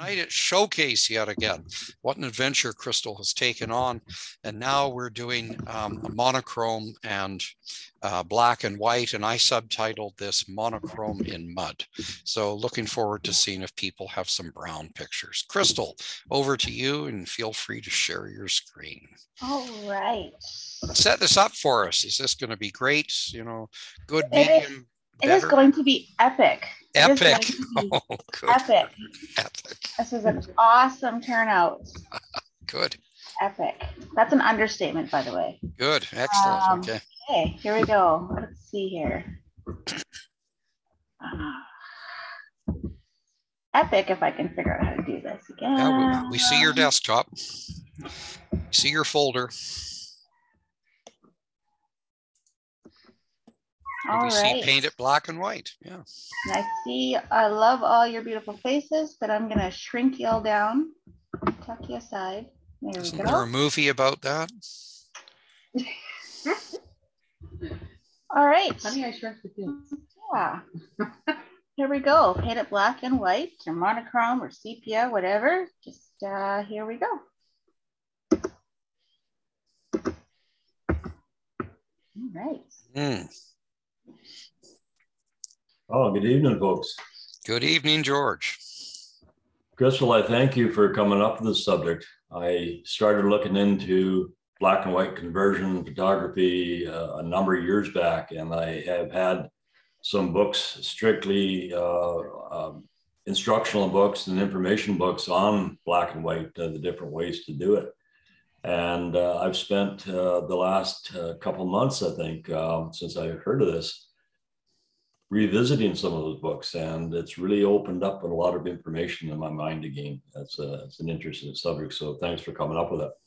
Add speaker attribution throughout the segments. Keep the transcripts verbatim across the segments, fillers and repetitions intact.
Speaker 1: Tonight it's Showcase yet again. What an adventure Crystal has taken on. And now we're doing um, a monochrome and uh, black and white. And I subtitled this Monochrome in Mud. So looking forward to seeing if people have some brown pictures. Crystal, over to you and feel free to share your screen.
Speaker 2: All right.
Speaker 1: Set this up for us. Is this going to be great? You know, good,
Speaker 2: It
Speaker 1: medium,
Speaker 2: is,
Speaker 1: better?
Speaker 2: It is going to be epic.
Speaker 1: Epic.
Speaker 2: Oh,
Speaker 1: good.
Speaker 2: Epic.
Speaker 1: Epic.
Speaker 2: This is an awesome turnout.
Speaker 1: Good.
Speaker 2: Epic. That's an understatement, by the way.
Speaker 1: Good. Excellent.
Speaker 2: Um,
Speaker 1: okay.
Speaker 2: Okay, here we go. Let's see here. Uh, epic, if I can figure out how to do this again.
Speaker 1: Yeah, we, we see your desktop. We see your folder.
Speaker 2: All
Speaker 1: we
Speaker 2: right.
Speaker 1: see paint it black and white. Yeah.
Speaker 2: And I see, I love all your beautiful faces, but I'm going to shrink you all down, tuck you aside. There
Speaker 1: Isn't
Speaker 2: we go.
Speaker 1: there a movie about that?
Speaker 2: All right.
Speaker 3: Honey, I shrunk the too.
Speaker 2: Yeah. Here we go. Paint it black and white, or monochrome, or sepia, whatever. Just uh, here we go. All right.
Speaker 1: Mm.
Speaker 4: Oh, good evening, folks.
Speaker 1: Good evening, George.
Speaker 4: Crystal, I thank you for coming up with this subject. I started looking into black and white conversion photography uh, a number of years back, and I have had some books, strictly uh, um, instructional books and information books on black and white, uh, the different ways to do it. And uh, I've spent uh, the last uh, couple months, I think, uh, since I heard of this, revisiting some of those books, and it's really opened up a lot of information in my mind again. That's, a, that's an interesting subject, so thanks for coming up with it.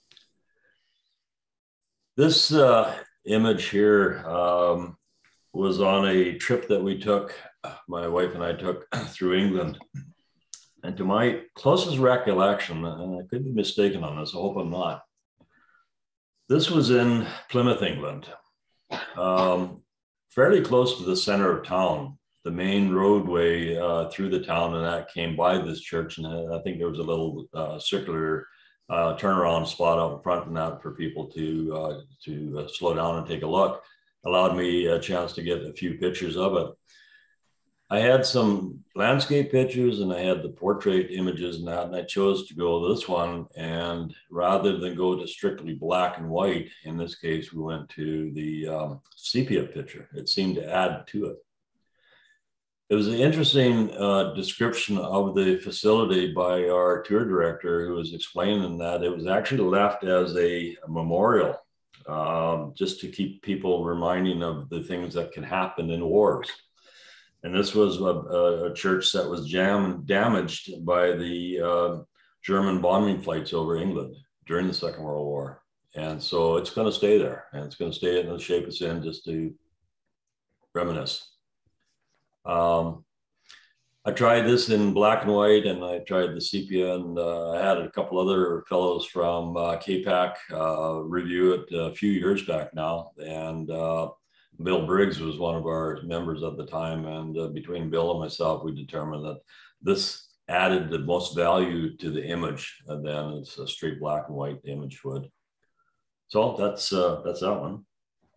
Speaker 4: This uh, image here um, was on a trip that we took, my wife and I took through England. And to my closest recollection, and I could be mistaken on this, I hope I'm not, this was in Plymouth, England. Um, fairly close to the center of town, the main roadway uh, through the town, and that came by this church. And I think there was a little uh, circular uh, turnaround spot out in front and that for people to, uh, to uh, slow down and take a look. Allowed me a chance to get a few pictures of it. I had some landscape pictures and I had the portrait images and that, and I chose to go this one. And rather than go to strictly black and white, in this case, we went to the um, sepia picture. It seemed to add to it. It was an interesting uh, description of the facility by our tour director, who was explaining that it was actually left as a, a memorial, um, just to keep people reminding of the things that can happen in wars. And this was a, a church that was jam, damaged by the uh, German bombing flights over England during the Second World War. And so it's going to stay there, and it's going to stay in the shape it's in, just to reminisce. Um, I tried this in black and white, and I tried the sepia, and uh, I had a couple other fellows from uh, K PAC uh, review it a few years back now. And uh, Bill Briggs was one of our members at the time, and uh, between Bill and myself, we determined that this added the most value to the image than it's a straight black and white image would. So that's uh, that's that one.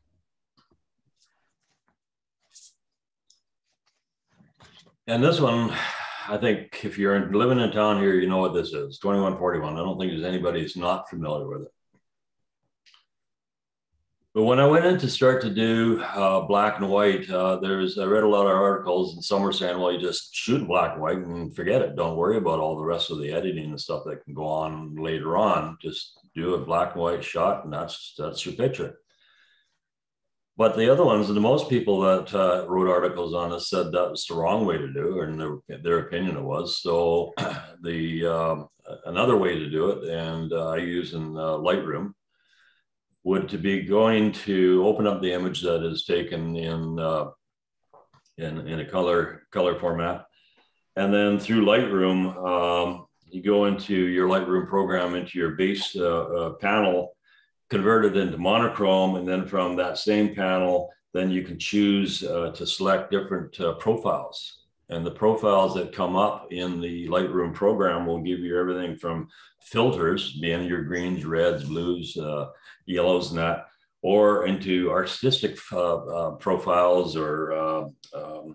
Speaker 4: And this one, I think if you're living in town here, you know what this is, twenty-one forty-one. I don't think there's anybody who's not familiar with it. But when I went in to start to do uh, black and white, uh, there's I read a lot of articles, and some were saying, well, you just shoot black and white and forget it. Don't worry about all the rest of the editing and stuff that can go on later on. Just do a black and white shot, and that's that's your picture. But the other ones, and the most people that uh, wrote articles on this said that was the wrong way to do it, and their, their opinion it was. So the um, another way to do it, and uh, I use in uh, Lightroom, would to be going to open up the image that is taken in uh, in, in a color color format, and then through Lightroom, um, you go into your Lightroom program, into your base uh, uh, panel, convert it into monochrome, and then from that same panel, then you can choose uh, to select different uh, profiles. And the profiles that come up in the Lightroom program will give you everything from filters, being your greens, reds, blues, uh, yellows, and that, or into artistic uh, uh, profiles, or uh, um,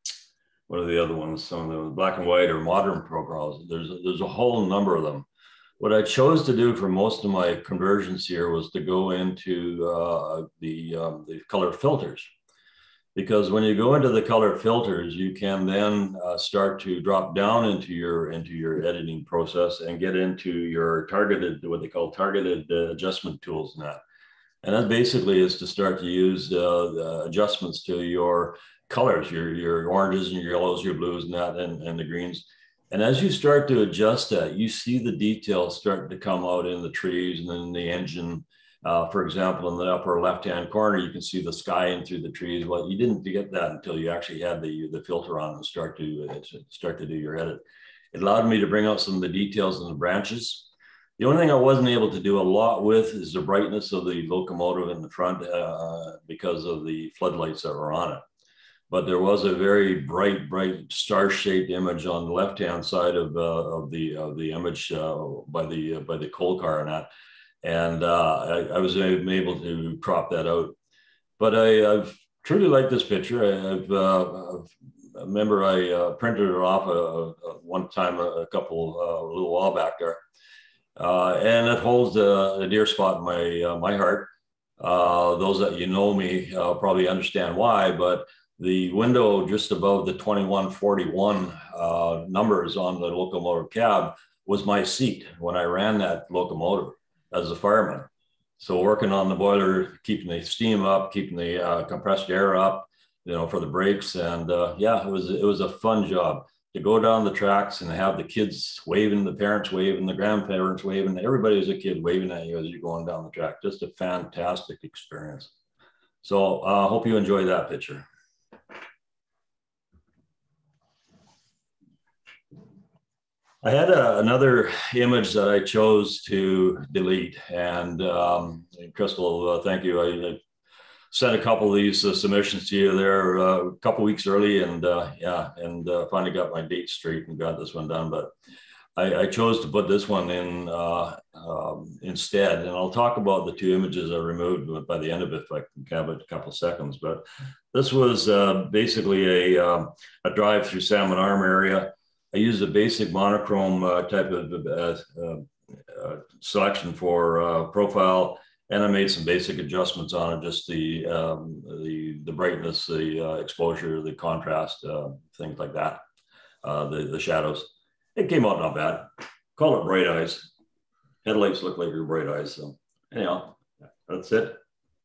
Speaker 4: what are the other ones? Some of the black and white or modern profiles. There's a, there's a whole number of them. What I chose to do for most of my conversions here was to go into uh, the, um, the color filters. Because when you go into the color filters, you can then uh, start to drop down into your into your editing process and get into your targeted, what they call targeted uh, adjustment tools and that. And that basically is to start to use uh, the adjustments to your colors, your, your oranges and your yellows, your blues and that, and, and the greens. And as you start to adjust that, you see the details starting to come out in the trees and then the engine. Uh, for example, in the upper left-hand corner, you can see the sky in through the trees. Well, you didn't get that until you actually had the, the filter on and start to, uh, start to do your edit. It allowed me to bring out some of the details in the branches. The only thing I wasn't able to do a lot with is the brightness of the locomotive in the front uh, because of the floodlights that were on it. But there was a very bright, bright star-shaped image on the left-hand side of, uh, of, the, of the image uh, by, the, uh, by the coal car and that. And uh, I, I was able to crop that out. But I, I've truly liked this picture. I, I've, uh, I've, I remember I uh, printed it off a, a, one time, a, a couple, uh, a little while back there. Uh, and it holds a, a dear spot in my, uh, my heart. Uh, those that you know me uh, probably understand why, but the window just above the twenty-one forty-one uh, numbers on the locomotive cab was my seat when I ran that locomotive as a fireman. So working on the boiler, keeping the steam up, keeping the uh, compressed air up, you know, for the brakes. And uh, yeah, it was, it was a fun job to go down the tracks and have the kids waving, the parents waving, the grandparents waving, everybody as a kid waving at you as you're going down the track. Just a fantastic experience. So I uh, hope you enjoy that picture. I had a, another image that I chose to delete, and um, Crystal, uh, thank you. I, I sent a couple of these uh, submissions to you there uh, a couple weeks early, and uh, yeah, and uh, finally got my date straight and got this one done. But I, I chose to put this one in uh, um, instead, and I'll talk about the two images I removed by the end of it if I can have a couple of seconds. But this was uh, basically a, um, a drive through Salmon Arm area. I used a basic monochrome uh, type of uh, uh, uh, selection for uh, profile, and I made some basic adjustments on it, just the um, the, the brightness, the uh, exposure, the contrast, uh, things like that, uh, the, the shadows. It came out not bad. Call it bright eyes. Headlights look like your bright eyes. So anyhow, that's it.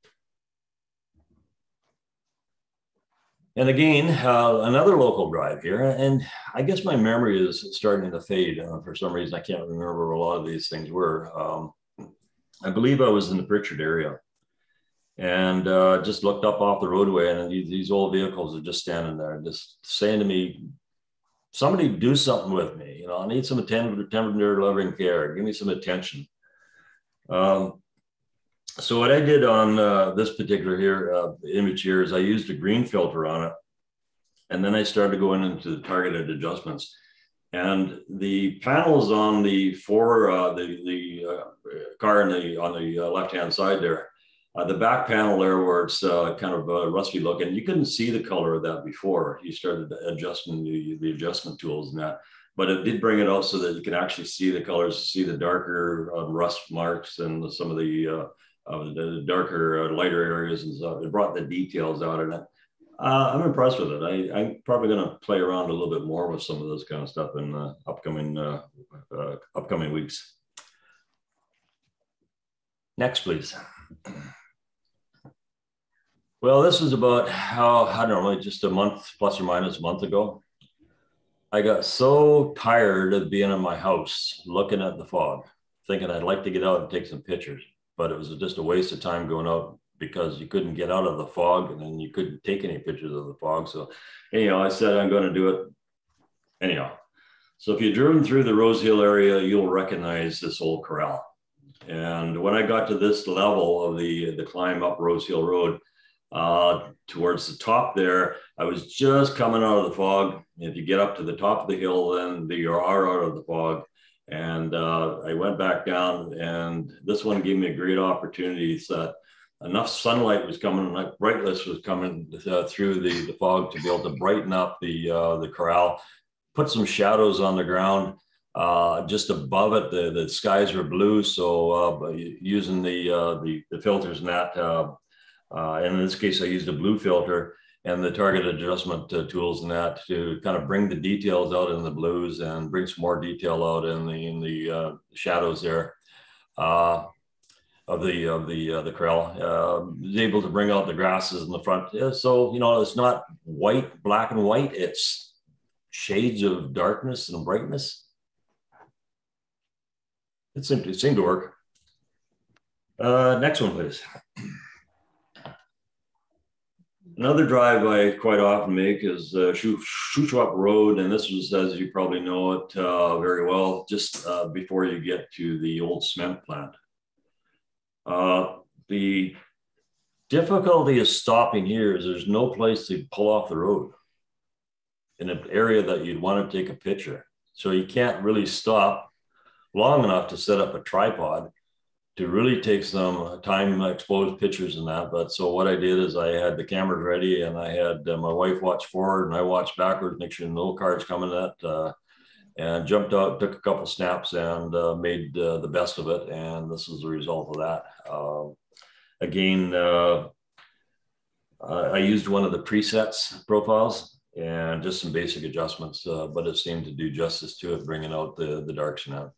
Speaker 4: And again, uh, another local drive here. And I guess my memory is starting to fade. Uh, for some reason, I can't remember where a lot of these things were. Um, I believe I was in the Pritchard area and uh, just looked up off the roadway, and these, these old vehicles are just standing there, just saying to me, somebody do something with me. You know, I need some tender, tender loving care. Give me some attention. Um, So what I did on uh, this particular here uh, image here is I used a green filter on it, and then I started going into the targeted adjustments. And the panels on the four, uh, the the uh, car in the on the uh, left hand side there, uh, the back panel there where it's uh, kind of uh, rusty looking, you couldn't see the color of that before you started adjusting the the adjustment tools and that. But it did bring it out so that you can actually see the colors, see the darker uh, rust marks and some of the uh, of the darker, uh, lighter areas and stuff. It brought the details out in it. Uh, I'm impressed with it. I, I'm probably going to play around a little bit more with some of this kind of stuff in uh, upcoming uh, uh, upcoming weeks. Next, please. Well, this is about how, I don't know, just a month plus or minus a month ago. I got so tired of being in my house looking at the fog, thinking I'd like to get out and take some pictures. But it was just a waste of time going out because you couldn't get out of the fog, and then you couldn't take any pictures of the fog. So anyhow, I said, I'm going to do it anyhow. So if you've driven through the Rose Hill area, you'll recognize this old corral. And when I got to this level of the, the climb up Rose Hill Road, Uh, towards the top there, I was just coming out of the fog. If you get up to the top of the hill, then you are out of the fog. And uh, I went back down, and this one gave me a great opportunity. That enough sunlight was coming, like brightness was coming uh, through the, the fog to be able to brighten up the uh, the corral, put some shadows on the ground. Uh, just above it, the, the skies were blue. So uh, using the, uh, the the filters and that, uh, uh, and in this case, I used a blue filter and the target adjustment uh, tools and that to kind of bring the details out in the blues and bring some more detail out in the in the uh, shadows there. Uh, of the of the uh, the corral, uh, was able to bring out the grasses in the front. Yeah, so you know, it's not white, black and white. It's shades of darkness and brightness. It seemed, it seemed to work. Uh, next one, please. Another drive I quite often make is uh, Shuswap Road, and this was, as you probably know it uh, very well, just uh, before you get to the old cement plant. Uh, the difficulty of stopping here is there's no place to pull off the road in an area that you'd want to take a picture. So you can't really stop long enough to set up a tripod to really take some time exposed pictures in that. But so what I did is I had the cameras ready, and I had uh, my wife watch forward and I watched backwards, make sure no cars coming at, uh, and jumped out, took a couple snaps, and uh, made uh, the best of it. And this is the result of that. Uh, again, uh, I used one of the presets profiles and just some basic adjustments, uh, but it seemed to do justice to it, bringing out the, the darks now.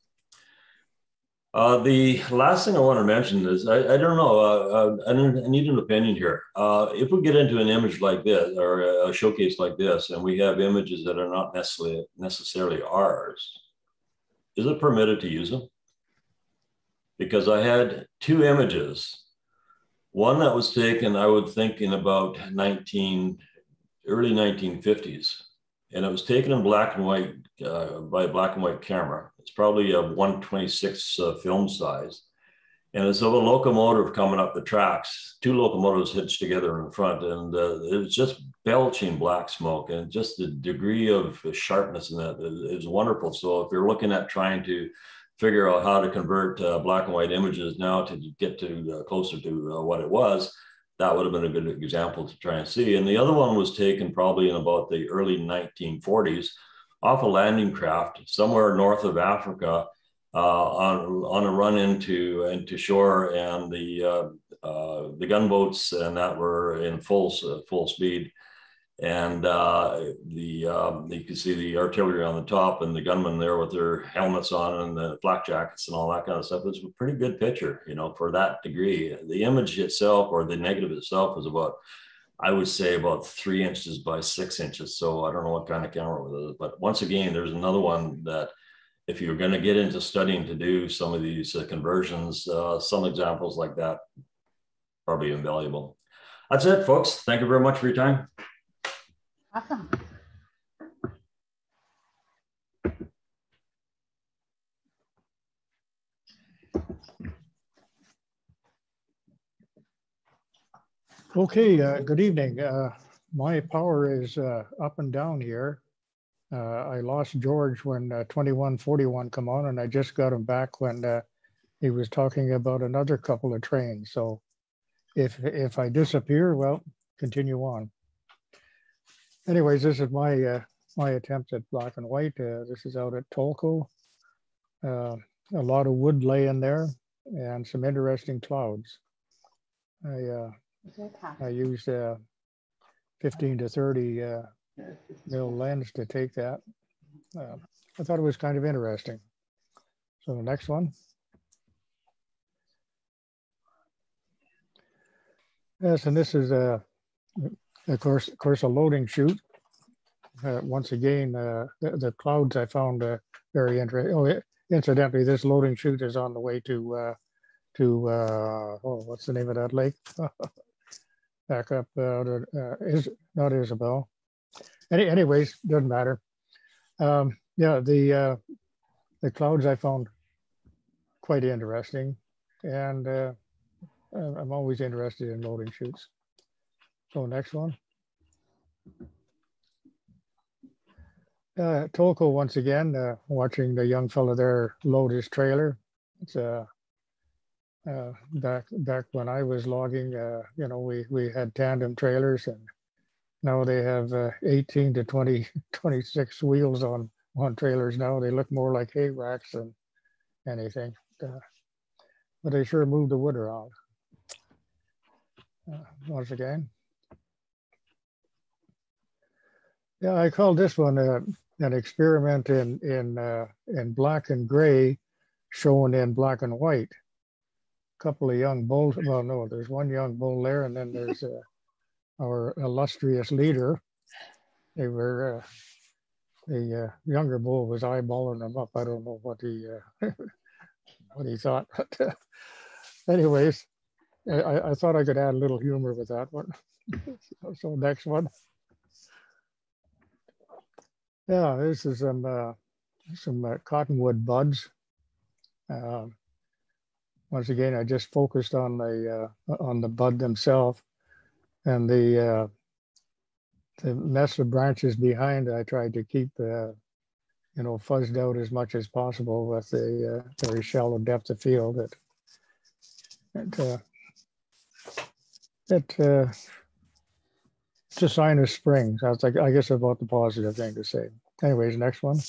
Speaker 4: Uh, the last thing I want to mention is, I, I don't know, uh, uh, I, I need an opinion here. Uh, if we get into an image like this, or a showcase like this, and we have images that are not necessarily, necessarily ours, is it permitted to use them? Because I had two images. One that was taken, I would think, in about nineteen, early nineteen fifties. And it was taken in black and white uh, by a black and white camera. It's probably a one twenty-six uh, film size. And it's of a locomotive coming up the tracks, two locomotives hitched together in the front. And uh, it was just belching black smoke, and just the degree of sharpness in that is wonderful. So if you're looking at trying to figure out how to convert uh, black and white images now to get to uh, closer to uh, what it was, that would have been a good example to try and see. And the other one was taken probably in about the early nineteen forties off a landing craft somewhere north of Africa uh, on, on a run into, into shore, and the, uh, uh, the gunboats and that were in full, uh, full speed. And uh, the um, you can see the artillery on the top and the gunmen there with their helmets on and the flak jackets and all that kind of stuff. It's a pretty good picture, you know, for that degree. The image itself, or the negative itself, was about, I would say, about three inches by six inches. So I don't know what kind of camera it is. But once again, there's another one that if you're going to get into studying to do some of these uh, conversions, uh, some examples like that, probably invaluable. That's it, folks. Thank you very much for your time.
Speaker 2: Awesome.
Speaker 3: Okay, uh, good evening. Uh, my power is uh, up and down here. Uh, I lost George when uh, twenty-one forty-one come on, and I just got him back when uh, he was talking about another couple of trains. So if, if I disappear, well, continue on. Anyways, this is my uh, my attempt at black and white. Uh, this is out at Tolko. Uh, a lot of wood laying there and some interesting clouds. I uh, I used uh, fifteen to thirty uh, mil lens to take that. Uh, I thought it was kind of interesting. So the next one. Yes, and this is a. Uh, Of course, of course, a loading chute. Uh, once again, uh, the, the clouds I found uh, very interesting. Oh, incidentally, this loading chute is on the way to uh, to uh, oh, what's the name of that lake? Back up, uh, to, uh, is not Isabel. Any, anyways, doesn't matter. Um, yeah, the uh, the clouds I found quite interesting, and uh, I'm always interested in loading chutes. So next one. Uh, Tolko once again, uh, watching the young fellow there load his trailer. It's uh, uh, back back when I was logging, uh, you know, we we had tandem trailers, and now they have uh, eighteen to twenty, twenty-six wheels on on trailers now. They look more like hay racks than anything, uh, but they sure move the wood around. Uh, once again. Yeah, I call this one uh, an experiment in in uh, in black and gray, shown in black and white. A couple of young bulls. Well, no, there's one young bull there, and then there's uh, our illustrious leader. They were uh, the uh, younger bull was eyeballing them up. I don't know what he uh, what he thought, but uh, anyways, I, I thought I could add a little humor with that one. So next one. Yeah, this is some uh, some uh, cottonwood buds. Uh, once again, I just focused on the uh, on the bud themselves, and the uh, the mess of branches behind. I tried to keep uh, you know fuzzed out as much as possible with the uh, very shallow depth of field. That it, uh, it uh, it's a sign of spring. That's like I guess about the positive thing to say. Anyways, next one.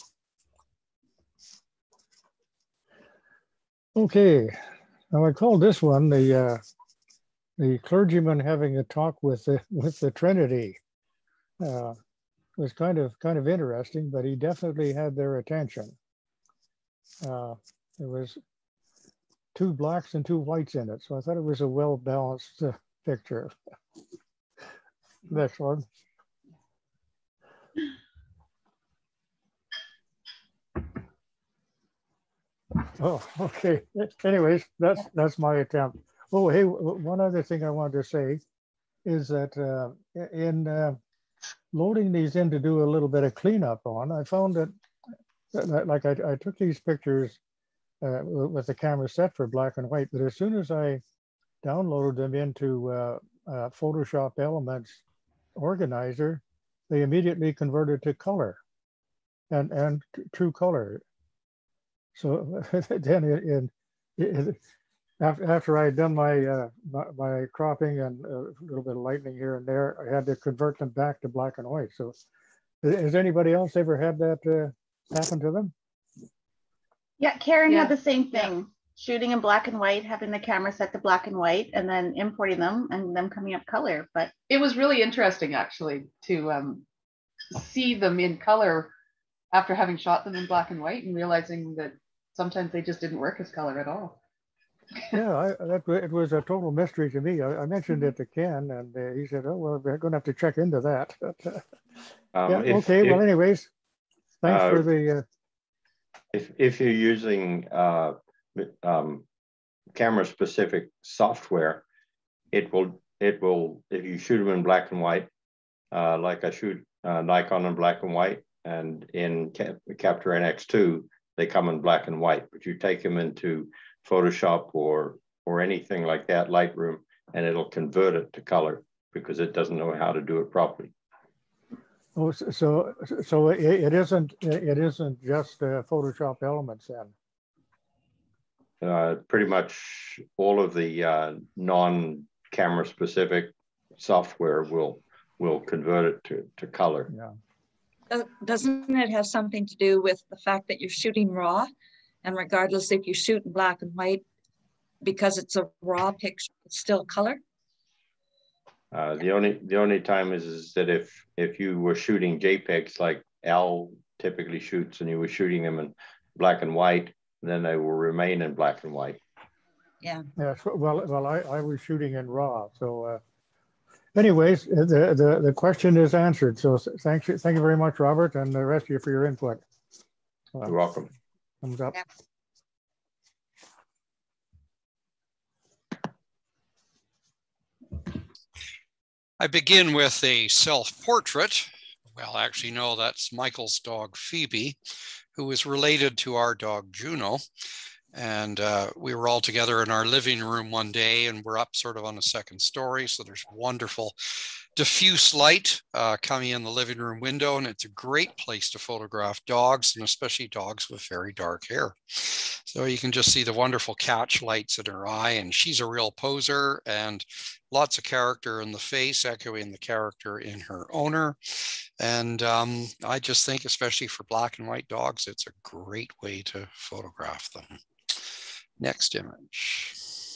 Speaker 3: Okay, now I call this one the uh, the clergyman having a talk with the with the Trinity. Uh, it was kind of kind of interesting, but he definitely had their attention. Uh, there was two blacks and two whites in it, so I thought it was a well balanced uh, picture. Next one. Oh, okay. Anyways, that's that's my attempt. Oh, hey, one other thing I wanted to say is that uh, in uh, loading these in to do a little bit of cleanup on, I found that, that like I, I took these pictures uh, with the camera set for black and white, but as soon as I downloaded them into uh, uh, Photoshop Elements Organizer, they immediately converted to color and and true color. So then in, in, after, after I had done my, uh, my, my cropping and a little bit of lightening here and there, I had to convert them back to black and white. So has anybody else ever had that uh, happen to them?
Speaker 2: Yeah, Karen
Speaker 5: Yeah.
Speaker 2: had the same thing.
Speaker 5: Yeah.
Speaker 2: Shooting in black and white, having the camera set to black and white, and then importing them and them coming up color. But
Speaker 5: It was really interesting actually to um, see them in color after having shot them in black and white and realizing that sometimes they just didn't work as color at all.
Speaker 3: Yeah, I, that, it was a total mystery to me. I, I mentioned it to Ken, and uh, he said, oh, well, we're going to have to check into that. But, uh,
Speaker 6: Um,
Speaker 3: yeah,
Speaker 6: if,
Speaker 3: okay,
Speaker 6: if,
Speaker 3: well, anyways, thanks
Speaker 6: uh,
Speaker 3: for the... Uh,
Speaker 6: if, if you're using uh, um, camera-specific software, it will, it will, if you shoot them in black and white, uh, like I shoot uh, Nikon in black and white, and in Cap Capture N X two, they come in black and white, but you take them into Photoshop or or anything like that, Lightroom, and it'll convert it to color because it doesn't know how to do it properly.
Speaker 3: oh, so so it, it isn't it isn't just uh, Photoshop Elements then?
Speaker 6: Uh, pretty much all of the uh, non-camera specific software will will convert it to, to color.
Speaker 3: Yeah.
Speaker 7: Doesn't it have something to do with the fact that you're shooting raw, and regardless if you shoot in black and white, because it's a raw picture, it's still color?
Speaker 6: Uh, the only the only time is, is that if if you were shooting JPEGs like Al typically shoots, and you were shooting them in black and white, then they will remain in black and white.
Speaker 7: Yeah.
Speaker 3: Yeah. So, well, well, I, I was shooting in RAW, so. Uh, Anyways, the, the, the question is answered. So thank you, thank you very much, Robert, and the rest of you for your input. Uh,
Speaker 6: You're welcome.
Speaker 3: Thumbs up.
Speaker 7: Yeah.
Speaker 1: I begin with a self-portrait. Well, actually, no, that's Michael's dog, Phoebe, who is related to our dog, Juno. And uh, we were all together in our living room one day, and we're up sort of on the second story. So there's wonderful diffuse light uh, coming in the living room window, and it's a great place to photograph dogs, and especially dogs with very dark hair. So you can just see the wonderful catch lights in her eye, and she's a real poser, and lots of character in the face, echoing the character in her owner. And um, I just think, especially for black and white dogs, it's a great way to photograph them. Next image.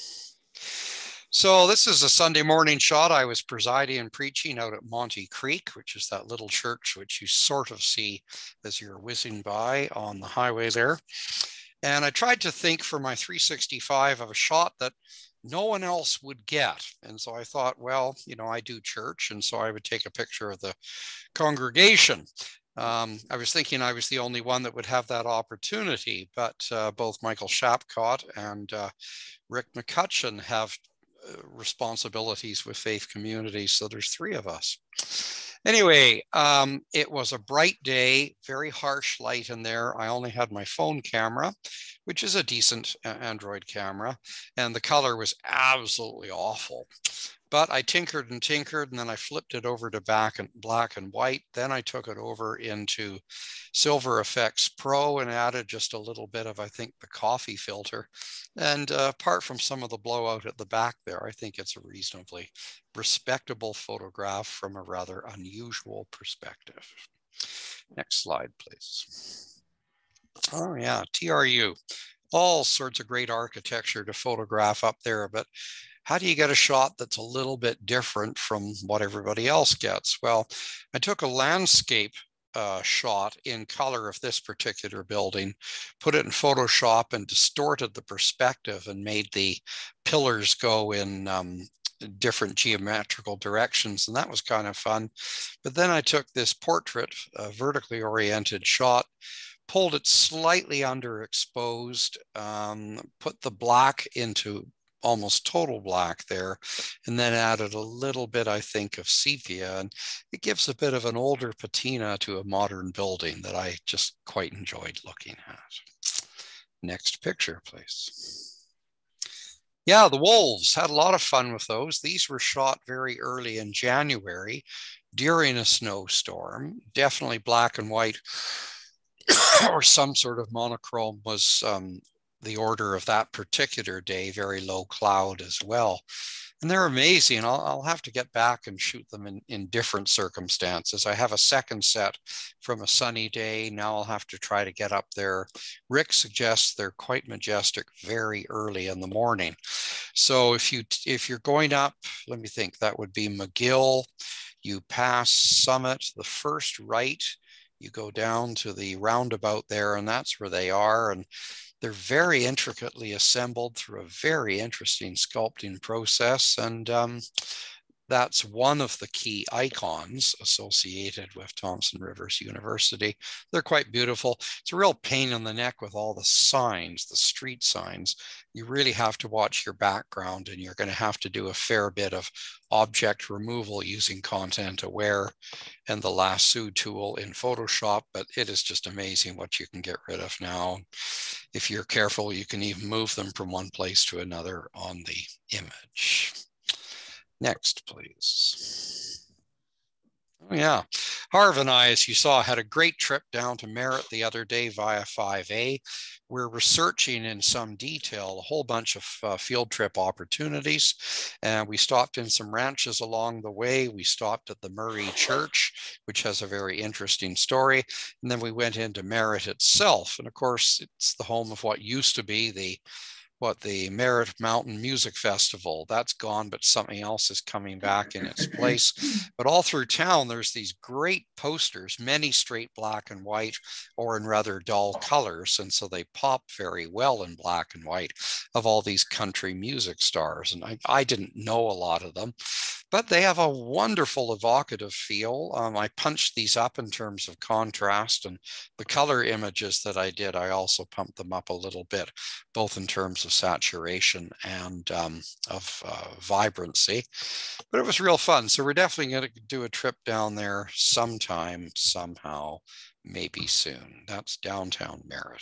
Speaker 1: So this is a Sunday morning shot. I was presiding and preaching out at Monty Creek, which is that little church which you sort of see as you're whizzing by on the highway there. And I tried to think for my three sixty-five of a shot that no one else would get. And so I thought, well, you know, I do church, and so I would take a picture of the congregation. Um, I was thinking I was the only one that would have that opportunity, but uh, both Michael Shapcott and uh, Rick McCutcheon have uh, responsibilities with faith communities, so there's three of us. Anyway, um, it was a bright day, very harsh light in there. I only had my phone camera, which is a decent Android camera, and the color was absolutely awful. But I tinkered and tinkered, and then I flipped it over to back and black and white. Then I took it over into Silver Effects Pro and added just a little bit of, I think, the coffee filter. And uh, apart from some of the blowout at the back there, I think it's a reasonably respectable photograph from a rather unusual perspective. Next slide, please. Oh yeah, T R U. All sorts of great architecture to photograph up there, but how do you get a shot that's a little bit different from what everybody else gets? Well, I took a landscape uh, shot in color of this particular building, put it in Photoshop and distorted the perspective and made the pillars go in um, different geometrical directions, and that was kind of fun. But then I took this portrait, a vertically oriented shot, pulled it slightly underexposed, um, put the black into almost total black there, and then added a little bit, I think, of sepia, and it gives a bit of an older patina to a modern building that I just quite enjoyed looking at. Next picture, please. Yeah, the wolves, had a lot of fun with those. These were shot very early in January during a snowstorm, definitely black and white or some sort of monochrome was um, the order of that particular day, very low cloud as well. And they're amazing. I'll, I'll have to get back and shoot them in, in different circumstances. I have a second set from a sunny day. Now I'll have to try to get up there. Rick suggests they're quite majestic very early in the morning. So if, you, if you're going up, let me think, that would be McGill. You pass Summit, the first right, you go down to the roundabout there, and that's where they are. And they're very intricately assembled through a very interesting sculpting process. And um, that's one of the key icons associated with Thompson Rivers University. They're quite beautiful. It's a real pain in the neck with all the signs, the street signs. You really have to watch your background, and you're going to have to do a fair bit of object removal using Content Aware and the lasso tool in Photoshop, but it is just amazing what you can get rid of now. If you're careful, you can even move them from one place to another on the image. Next, please. Oh, yeah. Harv and I, as you saw, had a great trip down to Merritt the other day via five A. We're researching in some detail a whole bunch of uh, field trip opportunities. And we stopped in some ranches along the way. We stopped at the Murray Church, which has a very interesting story. And then we went into Merritt itself. And of course, it's the home of what used to be the what the Merritt Mountain Music Festival. That's gone, but something else is coming back in its place. But all through town, there's these great posters, many straight black and white or in rather dull colors. And so they pop very well in black and white of all these country music stars. And I, I didn't know a lot of them, but they have a wonderful evocative feel. Um, I punched these up in terms of contrast, and the color images that I did, I also pumped them up a little bit, both in terms of saturation and um, of uh, vibrancy. But it was real fun. So we're definitely going to do a trip down there sometime, somehow, maybe soon. That's downtown Merritt.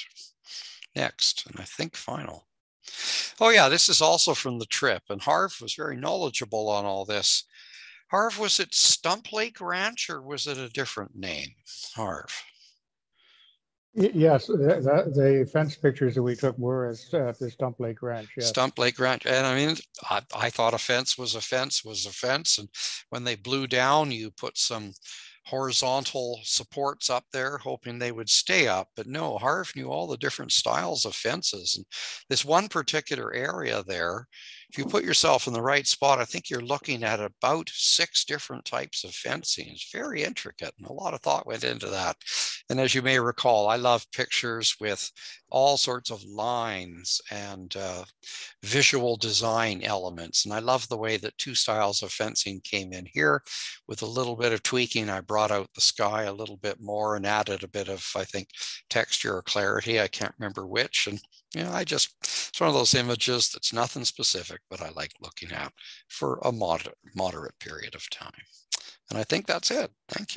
Speaker 1: Next, and I think final. Oh yeah, this is also from the trip, and Harv was very knowledgeable on all this. Harv, was it Stump Lake Ranch or was it a different name, Harv?
Speaker 3: Y- Yes, the, the, the fence pictures that we took were at uh, the Stump Lake Ranch. Yes.
Speaker 1: Stump Lake Ranch. And I mean, I, I thought a fence was a fence was a fence. And when they blew down, you put some horizontal supports up there, hoping they would stay up. But no, Harv knew all the different styles of fences. And this one particular area there, if you put yourself in the right spot, I think you're looking at about six different types of fencing. It's very intricate and a lot of thought went into that. And as you may recall, I love pictures with all sorts of lines and uh, visual design elements. And I love the way that two styles of fencing came in here. With a little bit of tweaking, I brought out the sky a little bit more and added a bit of, I think, texture or clarity. I can't remember which. And you know, I just, it's one of those images that's nothing specific, but I like looking at for a moderate, moderate period of time. And I think that's it. Thank you.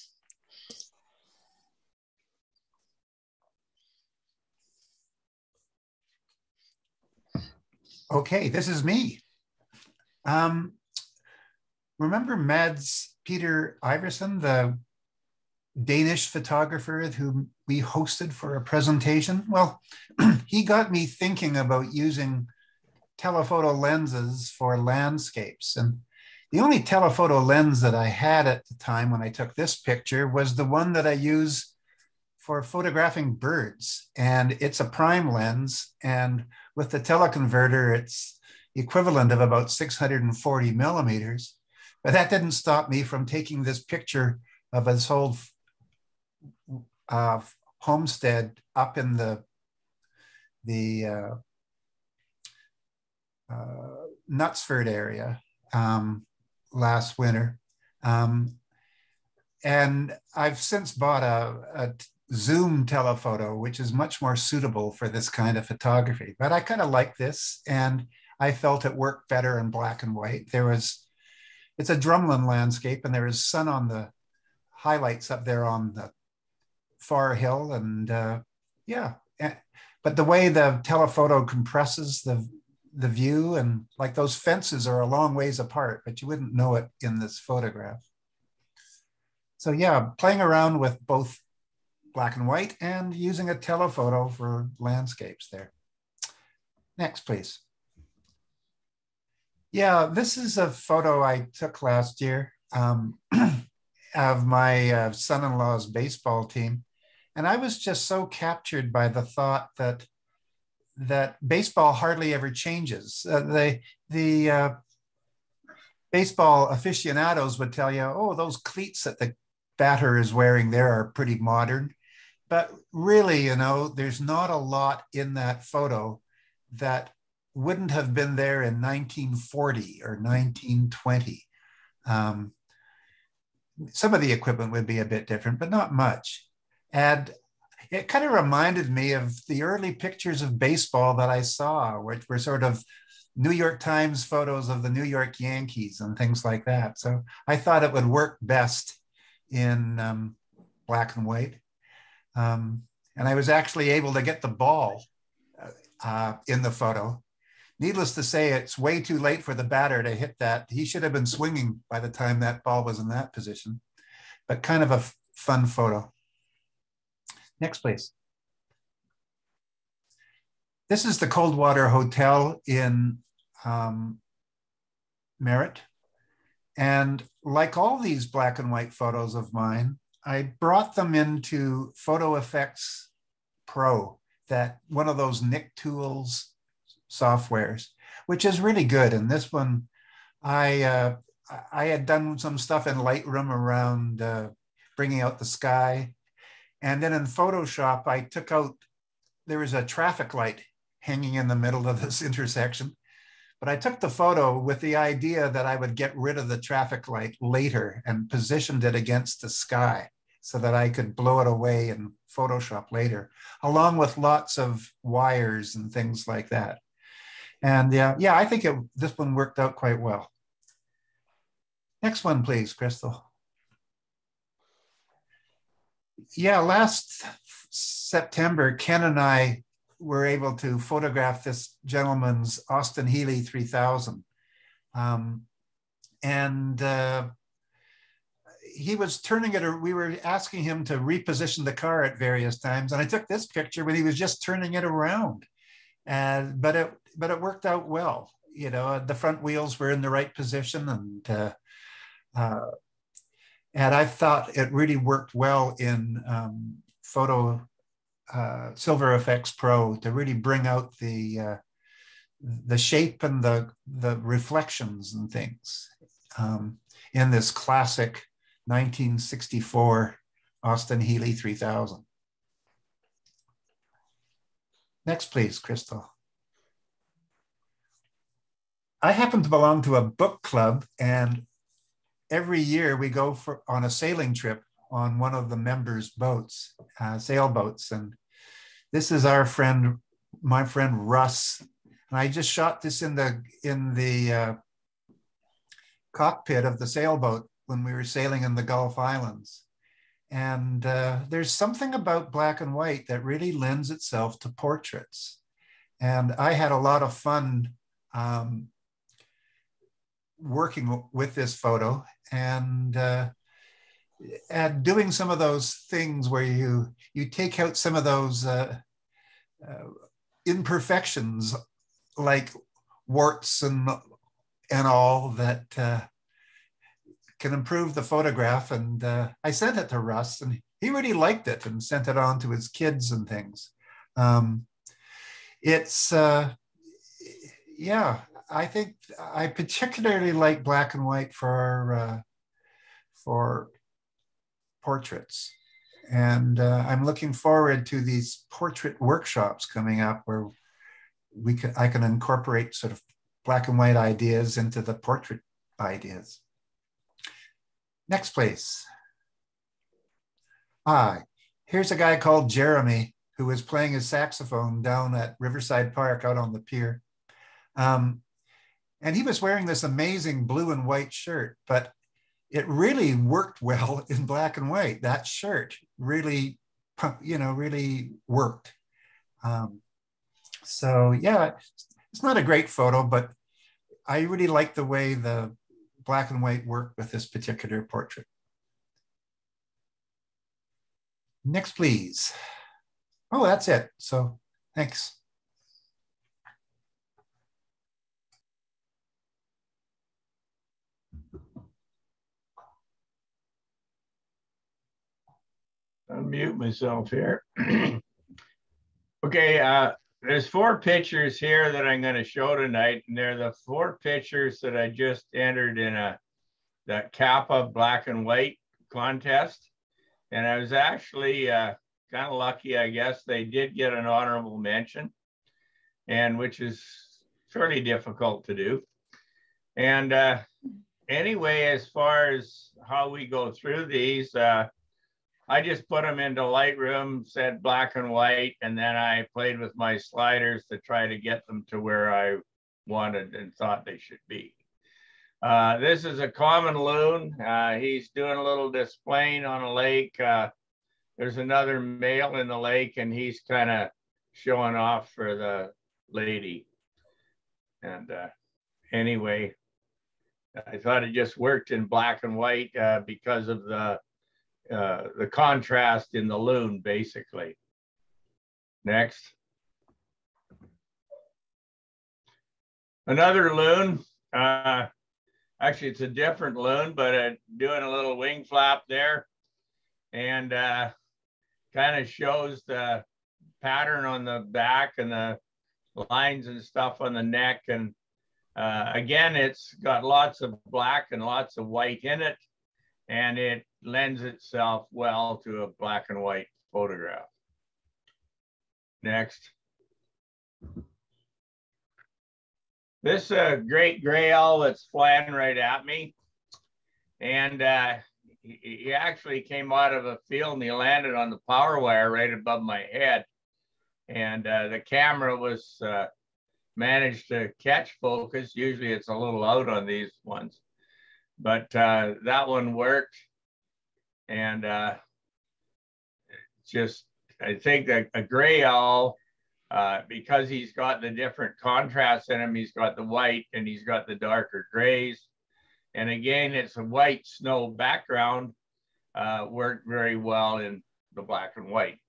Speaker 8: Okay, this is me. Um, remember Mads Peter Iverson, the Danish photographer whom we hosted for a presentation? Well, he got me thinking about using telephoto lenses for landscapes. And the only telephoto lens that I had at the time when I took this picture was the one that I use for photographing birds. And it's a prime lens. And with the teleconverter, it's the equivalent of about six hundred forty millimeters. But that didn't stop me from taking this picture of this old uh, homestead up in the, the uh, uh, Knutsford area um, last winter. Um, and I've since bought a, a zoom telephoto, which is much more suitable for this kind of photography. But I kind of like this, and I felt it worked better in black and white. There was, it's a drumlin landscape, and there is sun on the highlights up there on the far hill, and uh, yeah. But the way the telephoto compresses the the view, and like those fences are a long ways apart, but you wouldn't know it in this photograph. So yeah, playing around with both black and white and using a telephoto for landscapes there. Next, please. Yeah, this is a photo I took last year um, of my uh, son-in-law's baseball team. And I was just so captured by the thought that that baseball hardly ever changes. Uh, the the uh, baseball aficionados would tell you, oh, those cleats that the batter is wearing there are pretty modern. But really, you know, there's not a lot in that photo that wouldn't have been there in nineteen forty or nineteen twenty. Um, some of the equipment would be a bit different, but not much. And it kind of reminded me of the early pictures of baseball that I saw, which were sort of New York Times photos of the New York Yankees and things like that. So I thought it would work best in um, black and white. Um, and I was actually able to get the ball uh, in the photo. Needless to say, it's way too late for the batter to hit that. He should have been swinging by the time that ball was in that position, but kind of a fun photo. Next, please. This is the Coldwater Hotel in um, Merritt. And like all these black and white photos of mine, I brought them into Photo Effects Pro, that one of those Nicktoons softwares, which is really good. And this one, I, uh, I had done some stuff in Lightroom around uh, bringing out the sky. And then in Photoshop, I took out, there was a traffic light hanging in the middle of this intersection. But I took the photo with the idea that I would get rid of the traffic light later and positioned it against the sky so that I could blow it away in Photoshop later, along with lots of wires and things like that. And yeah, yeah, I think it, this one worked out quite well. Next one, please, Crystal. Yeah, last September, Ken and I were able to photograph this gentleman's Austin Healey three thousand. Um, and uh, he was turning it, or we were asking him to reposition the car at various times. And I took this picture when he was just turning it around. And, but it, but it worked out well. You know, the front wheels were in the right position, and uh, uh, and I thought it really worked well in um, photo uh, Silver Efex Pro to really bring out the uh, the shape and the the reflections and things um, in this classic nineteen sixty-four Austin Healey three thousand. Next, please, Crystal. I happen to belong to a book club, and every year we go for on a sailing trip on one of the members' boats, uh, sailboats. And this is our friend, my friend Russ. And I just shot this in the in the uh, cockpit of the sailboat when we were sailing in the Gulf Islands. And uh, there's something about black and white that really lends itself to portraits. And I had a lot of fun um, working with this photo and, uh, and doing some of those things where you, you take out some of those uh, uh, imperfections like warts and, and all that uh, can improve the photograph. And uh, I sent it to Russ, and he really liked it and sent it on to his kids and things. Um, it's, uh, yeah, I think I particularly like black and white for, uh, for portraits. And uh, I'm looking forward to these portrait workshops coming up where we can, I can incorporate sort of black and white ideas into the portrait ideas. Next, please. Ah, here's a guy called Jeremy who was playing his saxophone down at Riverside Park out on the pier. Um, and he was wearing this amazing blue and white shirt, but it really worked well in black and white. That shirt really, you know, really worked. Um, so yeah, it's not a great photo, but I really like the way the black and white worked with this particular portrait. Next, please. Oh, that's it. So thanks.
Speaker 9: Unmute myself here. Okay, uh, there's four pictures here that I'm going to show tonight, and they're the four pictures that I just entered in a the Kappa black and white contest. And I was actually uh, kind of lucky, I guess. They did get an honorable mention, and which is fairly difficult to do. And uh, anyway, as far as how we go through these, uh, I just put them into Lightroom, said black and white, and then I played with my sliders to try to get them to where I wanted and thought they should be. Uh, this is a common loon. Uh, he's doing a little displaying on a lake. Uh, there's another male in the lake, and he's kind of showing off for the lady. And uh, anyway, I thought it just worked in black and white uh, because of the uh, the contrast in the loon, basically. Next. Another loon. Uh, actually, it's a different loon, but uh, doing a little wing flap there, and uh, kind of shows the pattern on the back and the lines and stuff on the neck. And uh, again, it's got lots of black and lots of white in it, and it lends itself well to a black and white photograph. Next. This uh, great gray owl that's flying right at me. And uh, he, he actually came out of a field and he landed on the power wire right above my head. And uh, the camera was uh, managed to catch focus. Usually it's a little out on these ones, but uh, that one worked. And uh, just, I think that a gray owl, uh, because he's got the different contrasts in him, he's got the white and he's got the darker grays. And again, it's a white snow background, uh, worked very well in the black and white.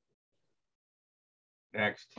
Speaker 9: Next.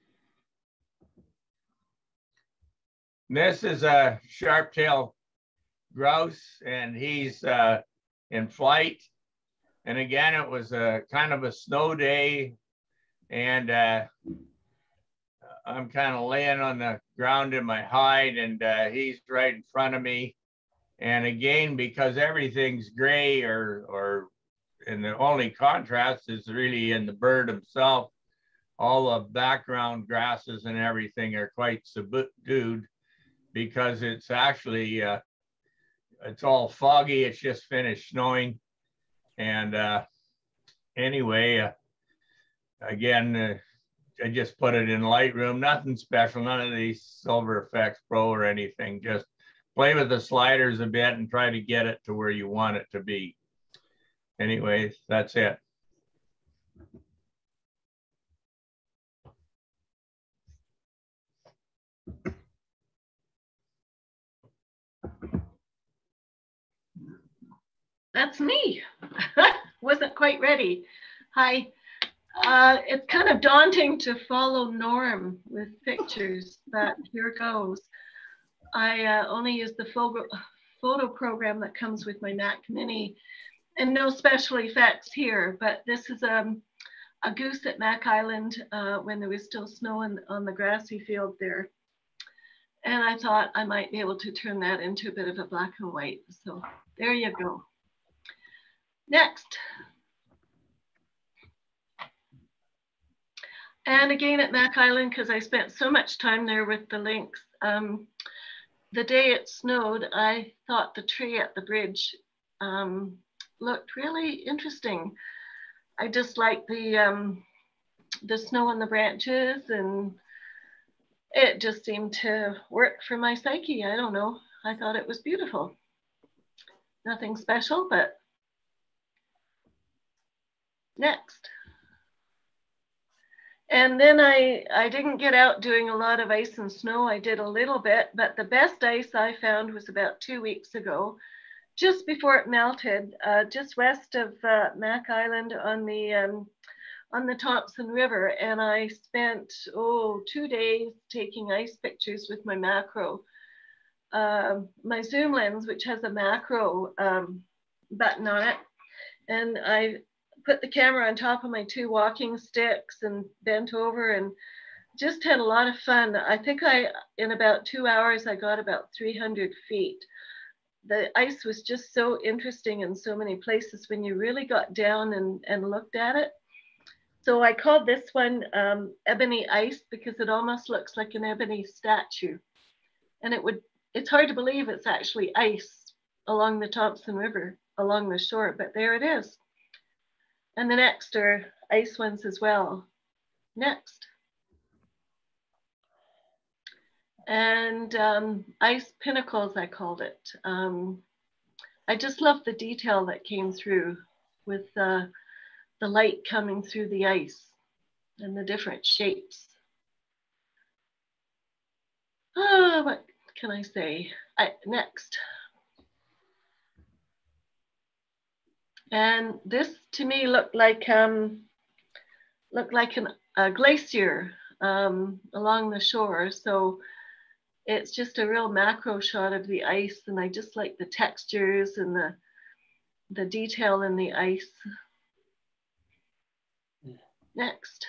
Speaker 9: This is a sharp-tailed grouse, and he's uh, in flight. And again, it was a kind of a snow day, and uh, I'm kind of laying on the ground in my hide, and uh, he's right in front of me. And again, because everything's gray, or or and the only contrast is really in the bird himself, all the background grasses and everything are quite subdued, because it's actually uh, it's all foggy. It's just finished snowing. And uh, anyway, uh, again, uh, I just put it in Lightroom, nothing special, none of these Silver Effects Pro or anything. Just play with the sliders a bit and try to get it to where you want it to be. Anyways, that's it.
Speaker 10: That's me. Wasn't quite ready. Hi. Uh, it's kind of daunting to follow Norm with pictures, but here goes. I uh, only use the photo, photo program that comes with my Mac Mini, and no special effects here, but this is um, a goose at Mac Island uh, when there was still snow in, on the grassy field there. And I thought I might be able to turn that into a bit of a black and white. So there you go. Next. And again at Mac Island, because I spent so much time there with the lynx, um, the day it snowed, I thought the tree at the bridge um, looked really interesting. I just liked the, um, the snow on the branches, and it just seemed to work for my psyche. I don't know. I thought it was beautiful. Nothing special, but next. And then I, I didn't get out doing a lot of ice and snow. I did a little bit, but the best ice I found was about two weeks ago, just before it melted, uh, just west of uh, Mac Island on the, um, on the Thompson River. And I spent, oh, two days taking ice pictures with my macro. Uh, my zoom lens, which has a macro um, button on it. And I put the camera on top of my two walking sticks and bent over and just had a lot of fun. I think I, in about two hours, I got about three hundred feet. The ice was just so interesting in so many places when you really got down and, and looked at it. So I called this one um, Ebony Ice, because it almost looks like an ebony statue. And it would, it's hard to believe it's actually ice along the Thompson River, along the shore, but there it is. And the next are ice ones as well. Next. And um, ice pinnacles, I called it. Um, I just love the detail that came through with uh, the light coming through the ice and the different shapes. Oh, what can I say? I, next. And this to me looked like um, looked like an, a glacier um, along the shore. So it's just a real macro shot of the ice, and I just like the textures and the the detail in the ice. Next.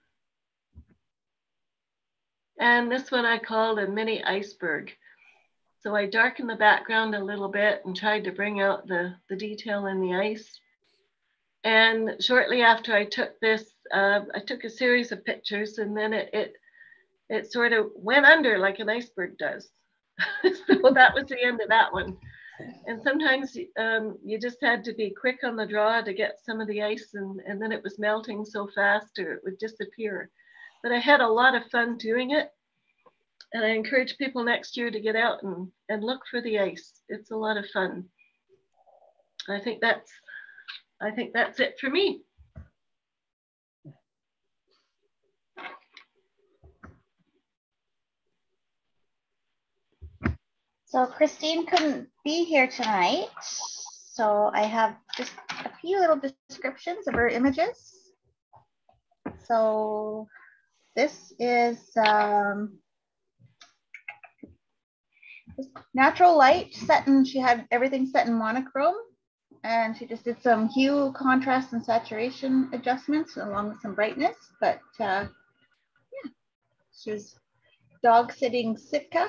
Speaker 10: And this one I called a mini iceberg. So I darkened the background a little bit and tried to bring out the, the detail in the ice. And shortly after I took this, uh, I took a series of pictures, and then it, it, it sort of went under like an iceberg does. So that was the end of that one. And sometimes um, you just had to be quick on the draw to get some of the ice, and, and then it was melting so fast or it would disappear. But I had a lot of fun doing it. And I encourage people next year to get out and, and look for the ice. It's a lot of fun. I think that's, I think that's it for me.
Speaker 2: So Christine couldn't be here tonight, so I have just a few little descriptions of her images. So this is um, natural light set in, she had everything set in monochrome, and she just did some hue, contrast, and saturation adjustments along with some brightness, but uh, yeah, she was dog sitting Sitka.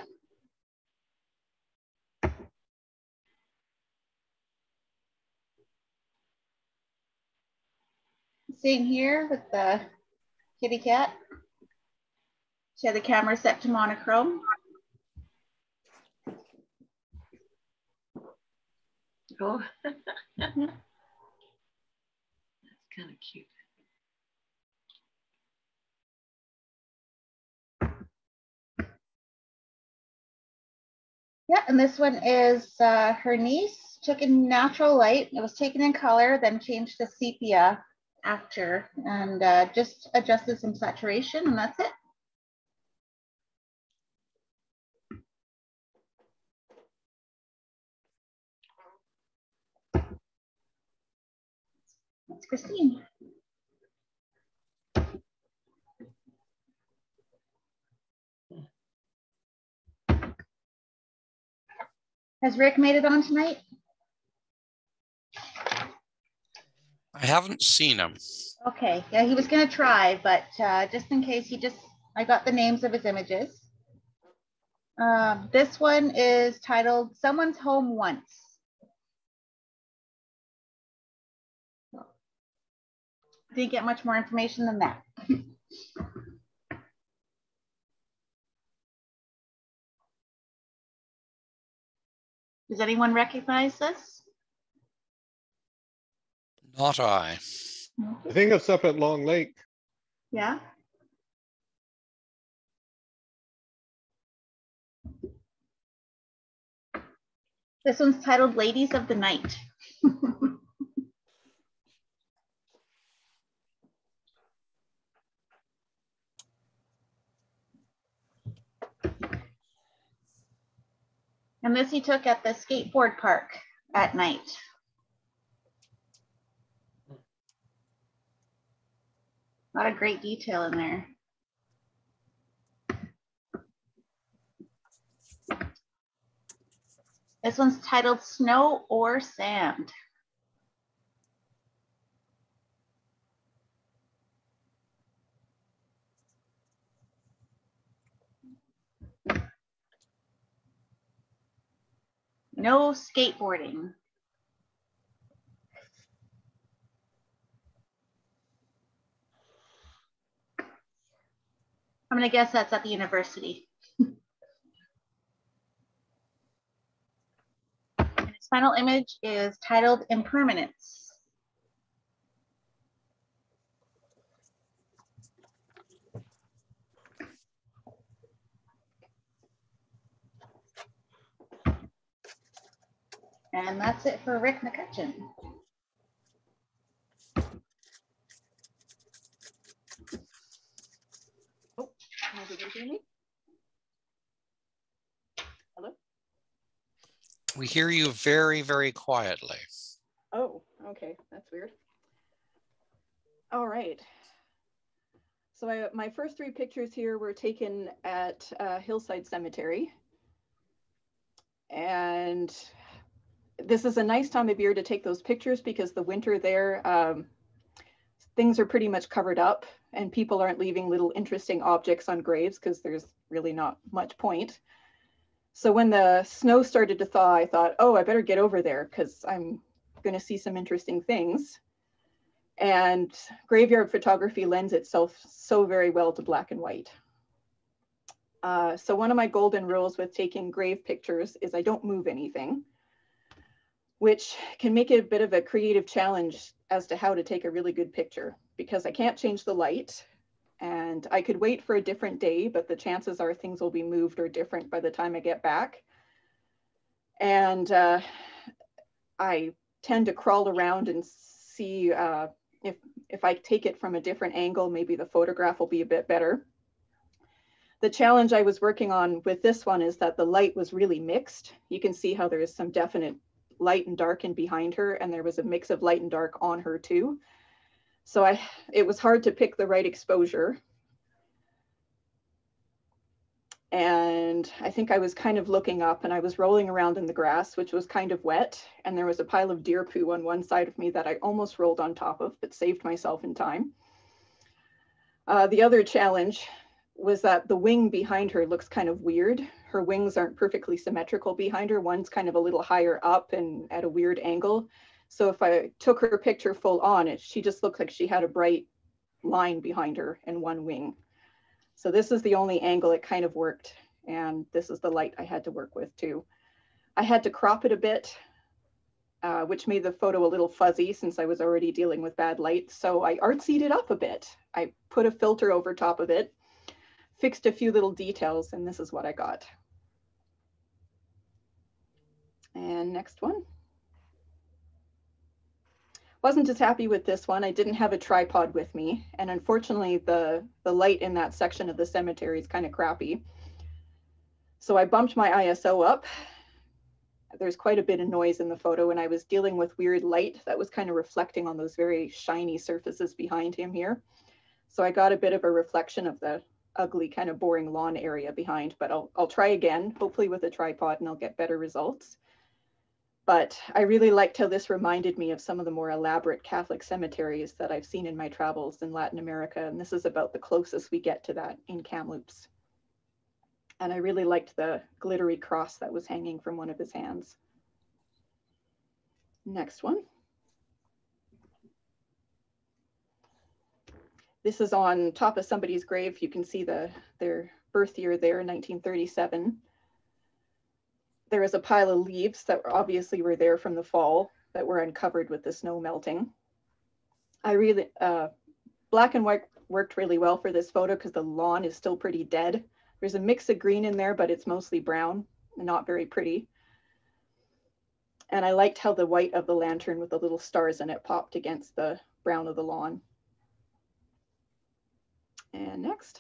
Speaker 2: Seeing here with the kitty cat. She had the camera set to monochrome.
Speaker 10: Oh, that's kind of cute.
Speaker 2: Yeah, and this one is uh, her niece, took in natural light. It was taken in color, then changed to sepia after, and uh, just adjusted some saturation, and that's it. That's Christine. Has Rick made it on tonight?
Speaker 1: I haven't seen him.
Speaker 2: Okay, yeah, he was gonna try, but uh, just in case, he just, I got the names of his images. Um, this one is titled Someone's Home Once. Didn't get much more information than that. Does anyone recognize this?
Speaker 1: Not I.
Speaker 11: I think it's up at Long Lake.
Speaker 2: Yeah. This one's titled Ladies of the Night. And this he took at the skateboard park at night. A lot of great detail in there. This one's titled Snow or Sand. No skateboarding. I'm gonna guess that's at the university. And his final image is titled Impermanence. And that's it for Rick McCutcheon.
Speaker 12: Oh, can everybody hear me? Hello?
Speaker 1: We hear you very, very quietly.
Speaker 12: Oh, okay, that's weird. All right. So I, my first three pictures here were taken at uh, Hillside Cemetery. And this is a nice time of year to take those pictures because the winter there, um, things are pretty much covered up and people aren't leaving little interesting objects on graves because there's really not much point. So when the snow started to thaw, I thought, oh, I better get over there because I'm going to see some interesting things. And graveyard photography lends itself so very well to black and white. Uh, so one of my golden rules with taking grave pictures is I don't move anything, which can make it a bit of a creative challenge as to how to take a really good picture because I can't change the light and I could wait for a different day, but the chances are things will be moved or different by the time I get back. And uh, I tend to crawl around and see uh, if, if I take it from a different angle, maybe the photograph will be a bit better. The challenge I was working on with this one is that the light was really mixed. You can see how there is some definite light and dark in behind her, and there was a mix of light and dark on her too. So I, it was hard to pick the right exposure. And I think I was kind of looking up and I was rolling around in the grass, which was kind of wet. And there was a pile of deer poo on one side of me that I almost rolled on top of, but saved myself in time. Uh, the other challenge was that the wing behind her looks kind of weird. Her wings aren't perfectly symmetrical behind her. One's kind of a little higher up and at a weird angle. So if I took her picture full on, it, she just looked like she had a bright line behind her and one wing. So this is the only angle it kind of worked. And this is the light I had to work with too. I had to crop it a bit, uh, which made the photo a little fuzzy since I was already dealing with bad light. So I artsied it up a bit. I put a filter over top of it, fixed a few little details, and this is what I got. And next one. Wasn't as happy with this one. I didn't have a tripod with me. And unfortunately, the, the light in that section of the cemetery is kind of crappy. So I bumped my I S O up. There's quite a bit of noise in the photo, and I was dealing with weird light that was kind of reflecting on those very shiny surfaces behind him here. So I got a bit of a reflection of the ugly kind of boring lawn area behind, but I'll, I'll try again, hopefully with a tripod, and I'll get better results. But I really liked how this reminded me of some of the more elaborate Catholic cemeteries that I've seen in my travels in Latin America. And this is about the closest we get to that in Kamloops. And I really liked the glittery cross that was hanging from one of his hands. Next one. This is on top of somebody's grave. You can see the, their birth year there, nineteen thirty-seven. There was a pile of leaves that obviously were there from the fall that were uncovered with the snow melting. I really, uh, black and white worked really well for this photo because the lawn is still pretty dead. There's a mix of green in there, but it's mostly brown and not very pretty. And I liked how the white of the lantern with the little stars in it popped against the brown of the lawn. And next.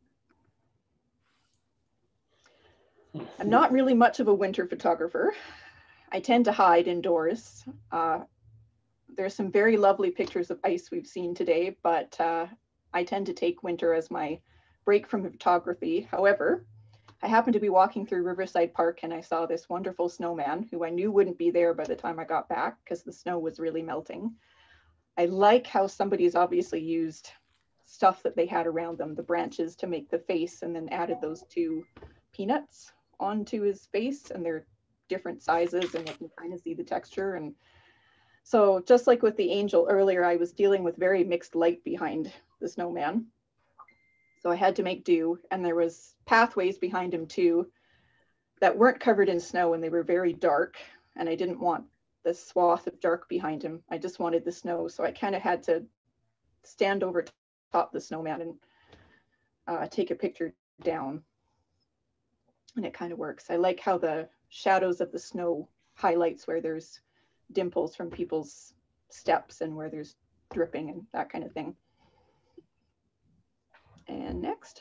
Speaker 12: I'm not really much of a winter photographer. I tend to hide indoors. Uh, there's some very lovely pictures of ice we've seen today, but uh, I tend to take winter as my break from photography. However, I happened to be walking through Riverside Park and I saw this wonderful snowman who I knew wouldn't be there by the time I got back because the snow was really melting. I like how somebody's obviously used stuff that they had around them, the branches to make the face, and then added those two peanuts onto his face, and they're different sizes and you can kind of see the texture. And so just like with the angel earlier, I was dealing with very mixed light behind the snowman. So I had to make do, and there was pathways behind him too that weren't covered in snow, and they were very dark, and I didn't want this swath of dark behind him. I just wanted the snow. So I kind of had to stand over top the snowman and uh, take a picture down. And it kind of works. I like how the shadows of the snow highlights where there's dimples from people's steps and where there's dripping and that kind of thing. And next.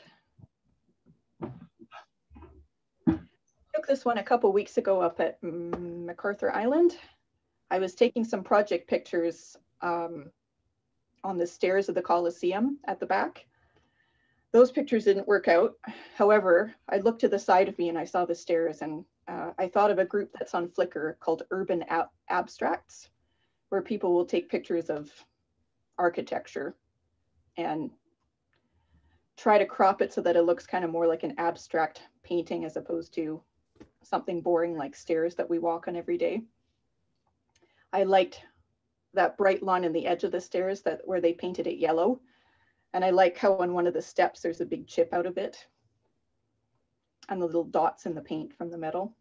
Speaker 12: Took this one a couple weeks ago up at MacArthur Island. I was taking some project pictures um, on the stairs of the Coliseum at the back. Those pictures didn't work out. However, I looked to the side of me and I saw the stairs, and uh, I thought of a group that's on Flickr called Urban Ab Abstracts, where people will take pictures of architecture and try to crop it so that it looks kind of more like an abstract painting as opposed to something boring like stairs that we walk on every day. I liked that bright line in the edge of the stairs that where they painted it yellow. And I like how on one of the steps, there's a big chip out of it and the little dots in the paint from the metal.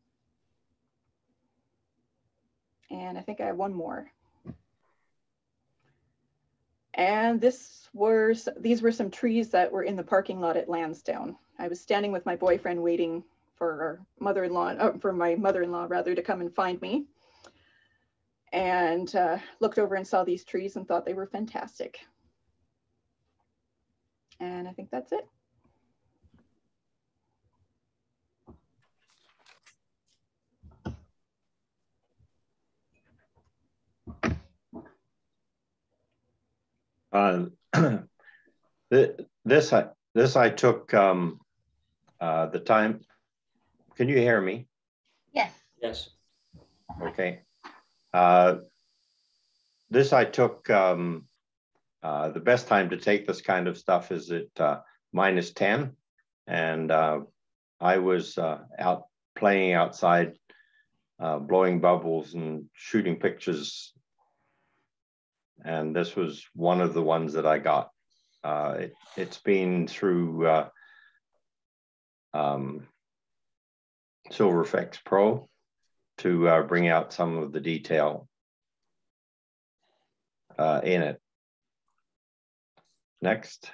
Speaker 12: And I think I have one more. And this was, these were some trees that were in the parking lot at Lansdowne. I was standing with my boyfriend waiting for our mother-in-law, uh, for my mother-in-law rather, to come and find me. And uh, looked over and saw these trees and thought they were fantastic. And I think that's it.
Speaker 6: Uh, this I this I took um, uh, the time. Can you hear me?
Speaker 2: Yes.
Speaker 13: Yes.
Speaker 6: Okay. Uh, this I took. Um, uh, the best time to take this kind of stuff is at uh, minus ten, and uh, I was uh, out playing outside, uh, blowing bubbles and shooting pictures. And this was one of the ones that I got. Uh, it, it's been through uh, um, Silverflex Pro to uh, bring out some of the detail uh, in it. Next.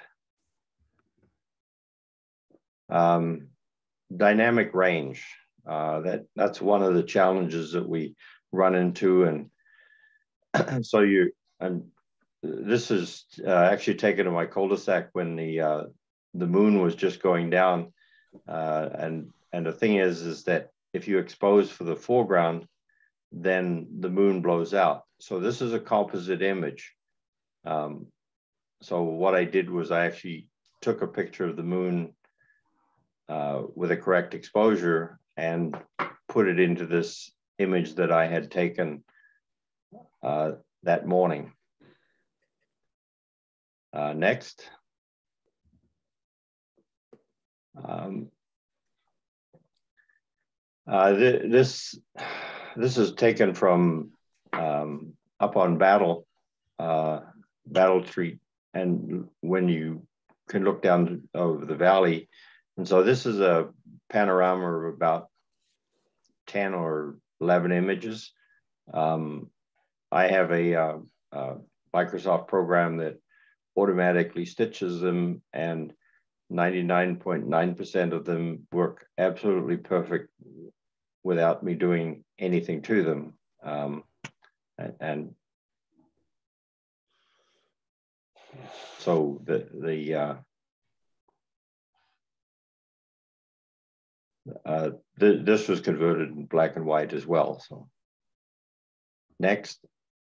Speaker 6: Um, dynamic range. Uh, that, that's one of the challenges that we run into. And so you, and this is uh, actually taken in my cul-de-sac when the uh, the moon was just going down, uh, and and the thing is is that if you expose for the foreground, then the moon blows out. So this is a composite image. Um, so what I did was I actually took a picture of the moon uh, with a correct exposure and put it into this image that I had taken uh, that morning. Uh, next. Um, uh, th this this is taken from um, up on Battle uh, Battle Street, and when you can look down over the valley, and so this is a panorama of about ten or eleven images. Um, I have a uh, uh, Microsoft program that automatically stitches them, and ninety-nine point nine percent of them work absolutely perfect without me doing anything to them. Um, and, and so the, the uh, uh, th this was converted in black and white as well. So next.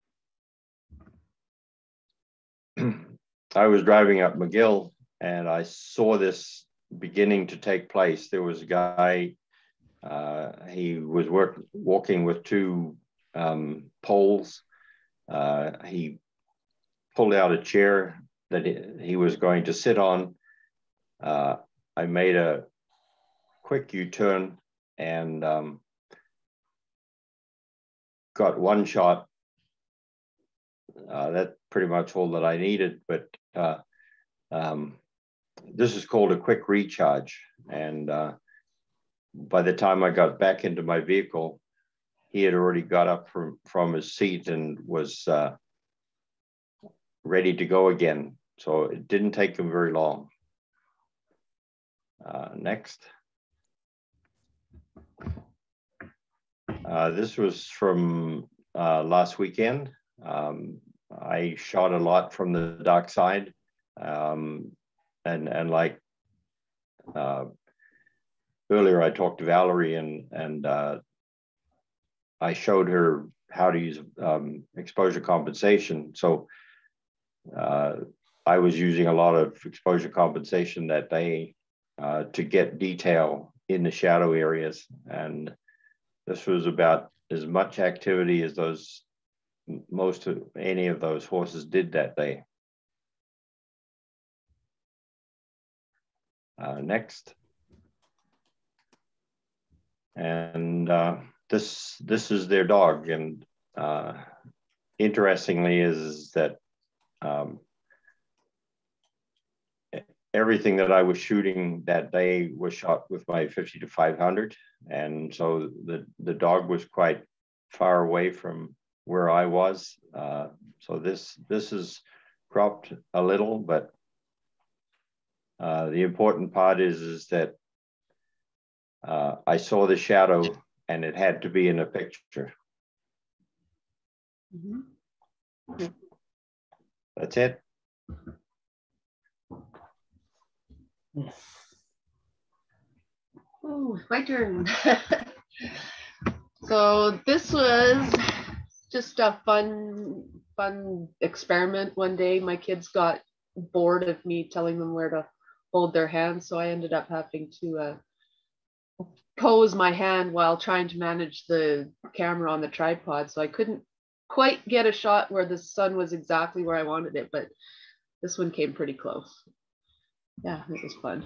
Speaker 6: I was driving up McGill and I saw this beginning to take place. There was a guy, uh, he was work, walking with two um, poles. Uh, he pulled out a chair that he was going to sit on. Uh, I made a quick U-turn and um, got one shot. Uh, that's pretty much all that I needed, but uh, um, this is called a quick recharge. And uh, by the time I got back into my vehicle, he had already got up from, from his seat and was uh, ready to go again. So it didn't take him very long. Uh, next. Uh, this was from uh, last weekend. Um, I shot a lot from the dark side, um, and and like uh, earlier, I talked to Valerie and and uh, I showed her how to use um, exposure compensation. So uh, I was using a lot of exposure compensation that day uh, to get detail in the shadow areas, and this was about as much activity as those. Most of any of those horses did that day. Uh, next. And uh, this this is their dog. And uh, interestingly is, is that um, everything that I was shooting that day was shot with my fifty to five hundred. And so the, the dog was quite far away from where I was. Uh, so this this is cropped a little, but uh, the important part is, is that uh, I saw the shadow and it had to be in a picture. Mm-hmm. That's it.
Speaker 5: Oh, my turn. So this was just a fun fun experiment one day. My kids got bored of me telling them where to hold their hands, so I ended up having to uh, pose my hand while trying to manage the camera on the tripod. So I couldn't quite get a shot where the sun was exactly where I wanted it, but this one came pretty close. Yeah, it was fun.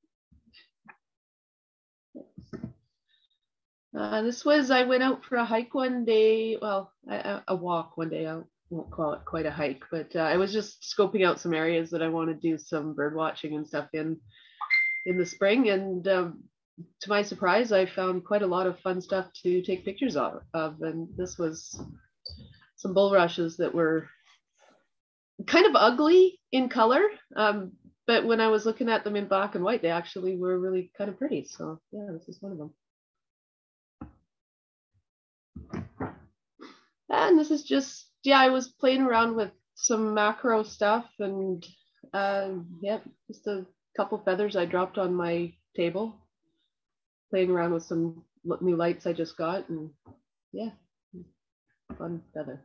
Speaker 5: Uh, this was, I went out for a hike one day, well, a, a walk one day. I won't call it quite a hike, but uh, I was just scoping out some areas that I want to do some bird watching and stuff in in the spring. And um, to my surprise, I found quite a lot of fun stuff to take pictures of. of and this was some bulrushes that were kind of ugly in color. Um, but when I was looking at them in black and white, they actually were really kind of pretty. So yeah, this is one of them. And this is just, yeah, I was playing around with some macro stuff, and uh, yeah, just a couple feathers I dropped on my table, playing around with some new lights I just got, and yeah, fun feather.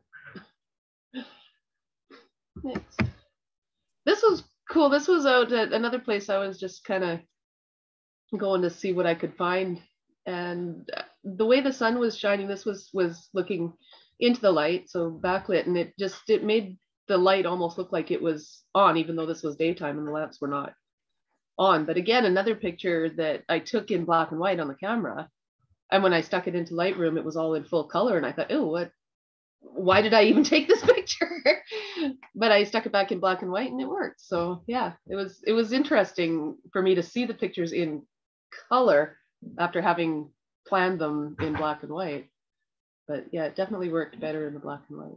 Speaker 5: Next. This was cool. This was out at another place I was just kind of going to see what I could find. And the way the sun was shining, this was was looking into the light, so backlit, and it just it made the light almost look like it was on, even though this was daytime and the lamps were not on. But again, another picture that I took in black and white on the camera, and when I stuck it into Lightroom, it was all in full color, and I thought, oh, what? Why did I even take this picture? But I stuck it back in black and white, and it worked. So yeah, it was it was interesting for me to see the pictures in color after having planned them in black and white. But yeah, it definitely worked better in the black and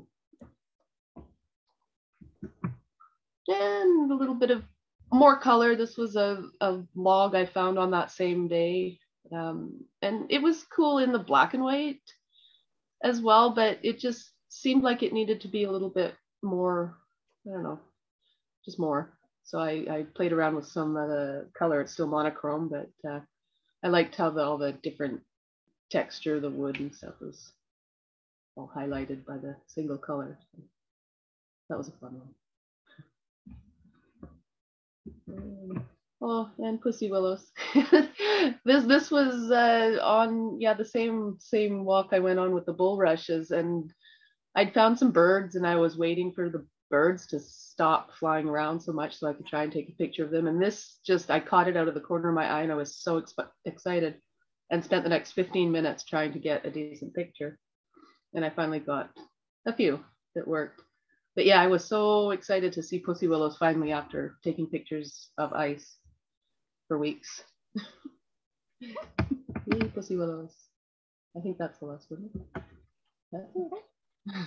Speaker 5: white. And a little bit of more color. This was a, a log I found on that same day. Um, and it was cool in the black and white as well, but it just seemed like it needed to be a little bit more, I don't know, just more. So I, I played around with some of the color. It's still monochrome, but uh, I liked how the, all the different texture of the wood and stuff was all highlighted by the single color. So that was a fun one. Um, oh, and pussy willows. this this was uh, on yeah the same same walk I went on with the bulrushes, and I'd found some birds, and I was waiting for the birds to stop flying around so much so I could try and take a picture of them. And this just, I caught it out of the corner of my eye, and I was so excited and spent the next fifteen minutes trying to get a decent picture. And I finally got a few that worked. But yeah, I was so excited to see pussy willows finally after taking pictures of ice for weeks. Yay, pussy willows. I think that's the last one. That's it.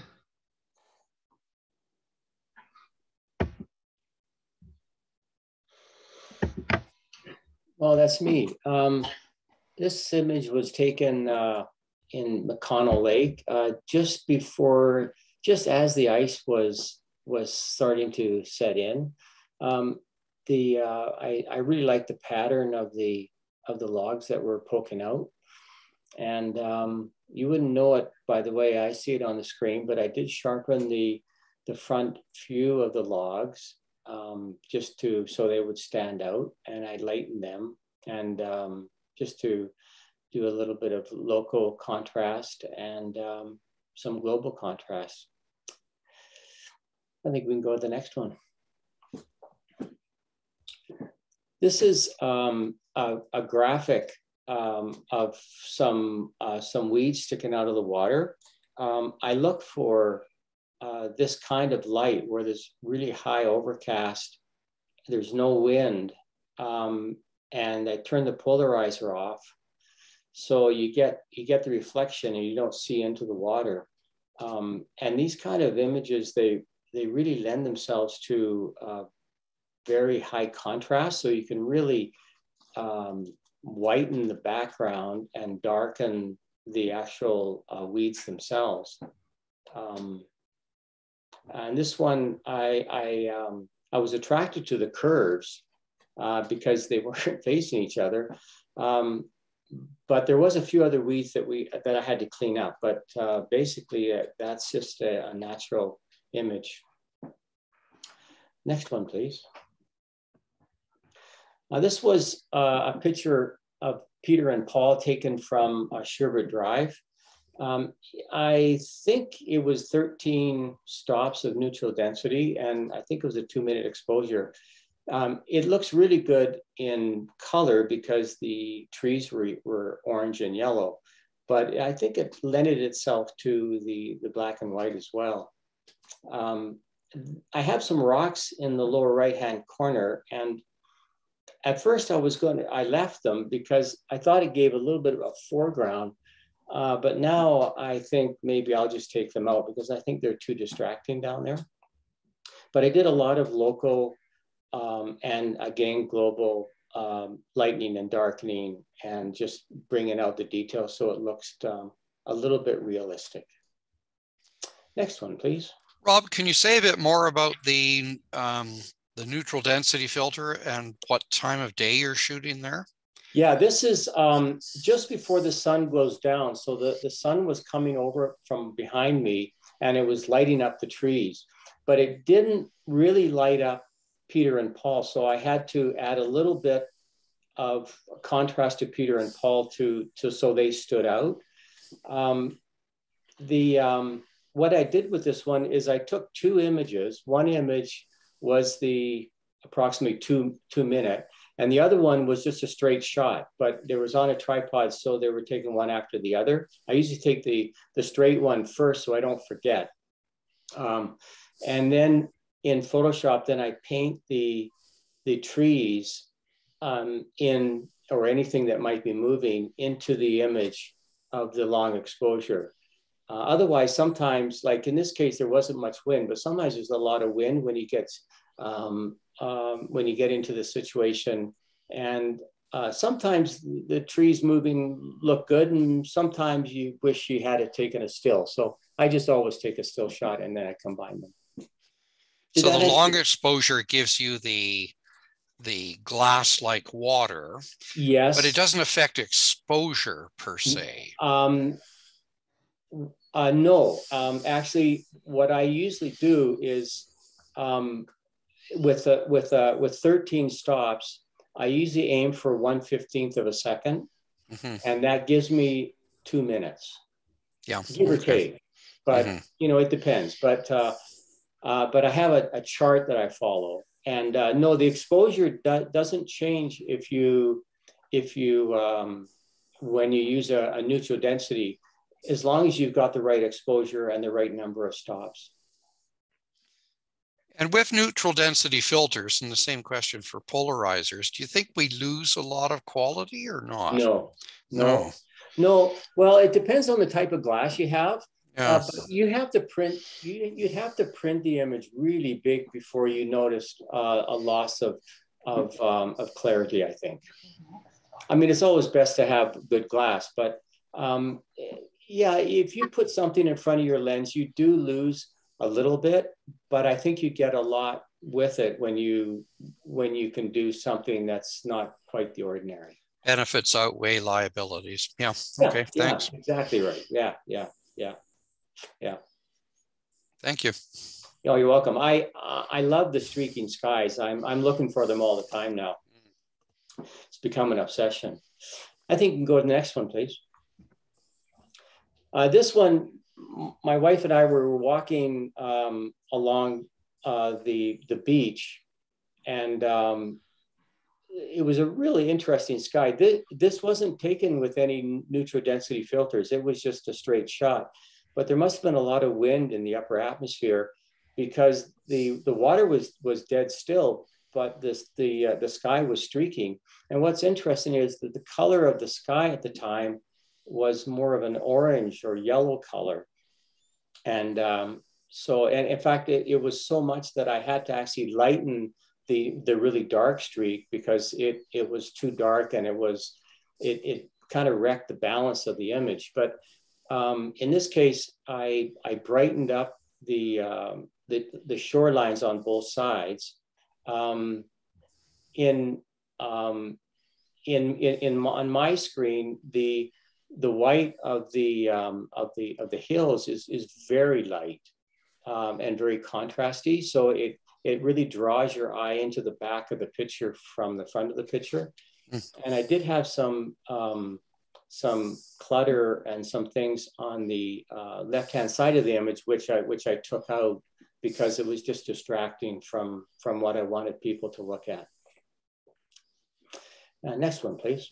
Speaker 13: Well, that's me. Um, this image was taken uh, in McConnell Lake uh, just before, just as the ice was was starting to set in. Um, the uh, I, I really liked the pattern of the of the logs that were poking out, and um, you wouldn't know it by the way I see it on the screen, but I did sharpen the the front few of the logs um, just to so they would stand out, and I lightened them, and um, just to do a little bit of local contrast and um, some global contrast. I think we can go to the next one. This is um, a, a graphic um, of some, uh, some weeds sticking out of the water. Um, I look for uh, this kind of light where there's really high overcast, there's no wind, um, and I turn the polarizer off. So you get, you get the reflection and you don't see into the water. Um, and these kind of images, they, they really lend themselves to uh, very high contrast. So you can really um, whiten the background and darken the actual uh, weeds themselves. Um, and this one, I, I, um, I was attracted to the curves uh, because they weren't facing each other. Um, But there was a few other weeds that we that I had to clean up. But uh, basically, uh, that's just a, a natural image. Next one, please. Now, this was uh, a picture of Peter and Paul taken from uh, Sherwood Drive. Um, I think it was thirteen stops of neutral density, and I think it was a two minute exposure. Um, it looks really good in color because the trees were, were orange and yellow, but I think it lended itself to the, the black and white as well. Um, I have some rocks in the lower right-hand corner, and at first I was going to, I left them because I thought it gave a little bit of a foreground, uh, but now I think maybe I'll just take them out because I think they're too distracting down there. But I did a lot of local um, and again, global um, lightening and darkening and just bringing out the details so it looks um, a little bit realistic. Next one, please.
Speaker 1: Rob, can you say a bit more about the um, the neutral density filter and what time of day you're shooting there?
Speaker 13: Yeah, this is um, just before the sun goes down. So the, the sun was coming over from behind me and it was lighting up the trees, but it didn't really light up Peter and Paul. So I had to add a little bit of contrast to Peter and Paul to, to so they stood out. Um, the, um, what I did with this one is I took two images. One image was the approximately two, two minute, and the other one was just a straight shot, but there was on a tripod, so they were taking one after the other. I usually take the, the straight one first so I don't forget. Um, and then in Photoshop, then I paint the, the trees um, in, or anything that might be moving into the image of the long exposure. Uh, otherwise, sometimes, like in this case, there wasn't much wind, but sometimes there's a lot of wind when you get, um, um, when you get into the situation. And uh, sometimes the trees moving look good, and sometimes you wish you had it taken a still. So I just always take a still shot and then I combine them.
Speaker 1: So the long exposure gives you the the glass-like water.
Speaker 13: Yes.
Speaker 1: But it doesn't affect exposure per se.
Speaker 13: Um, uh, no, um, actually, what I usually do is um, with a, with a, with thirteen stops, I usually aim for one fifteenth of a second, mm-hmm. and that gives me two minutes.
Speaker 1: Yeah,
Speaker 13: give or
Speaker 1: okay.
Speaker 13: take. But mm-hmm. you know, it depends. But uh, uh, but I have a, a chart that I follow, and uh, no, the exposure do doesn't change if you if you um, when you use a, a neutral density, as long as you've got the right exposure and the right number of stops.
Speaker 1: And with neutral density filters, and the same question for polarizers, do you think we lose a lot of quality or not?
Speaker 13: No, no,
Speaker 1: no.
Speaker 13: no. Well, it depends on the type of glass you have.
Speaker 1: Yeah.
Speaker 13: Uh, but you have to print. You you have to print the image really big before you notice uh, a loss of of um, of clarity, I think. I mean, it's always best to have good glass, but um, yeah, if you put something in front of your lens, you do lose a little bit, but I think you get a lot with it when you when you can do something that's not quite the ordinary.
Speaker 1: Benefits outweigh liabilities. Yeah.
Speaker 13: yeah
Speaker 1: okay. Thanks.
Speaker 13: Yeah, exactly right. Yeah. Yeah. Yeah. Yeah.
Speaker 1: Thank you.
Speaker 13: Oh, you're welcome. I I love the streaking skies. I'm I'm looking for them all the time now. It's become an obsession. I think you can go to the next one, please. Uh, this one, my wife and I were walking um, along uh, the the beach, and um, it was a really interesting sky. This, this wasn't taken with any neutral density filters. It was just a straight shot. But there must have been a lot of wind in the upper atmosphere because the, the water was, was dead still, but this, the, uh, the sky was streaking. And what's interesting is that the color of the sky at the time was more of an orange or yellow color. And um, so, and in fact, it, it was so much that I had to actually lighten the, the really dark streak because it, it was too dark and it was, it, it kind of wrecked the balance of the image. But um, in this case, I, I brightened up the, um, the, the shorelines on both sides. Um, in, um, in, in, in, on my screen, the, the white of the, um, of the, of the hills is, is very light. um, and very contrasty. So it, it really draws your eye into the back of the picture from the front of the picture. And I did have some, um, some clutter and some things on the uh, left-hand side of the image, which I, which I took out because it was just distracting from, from what I wanted people to look at. Uh, next one, please.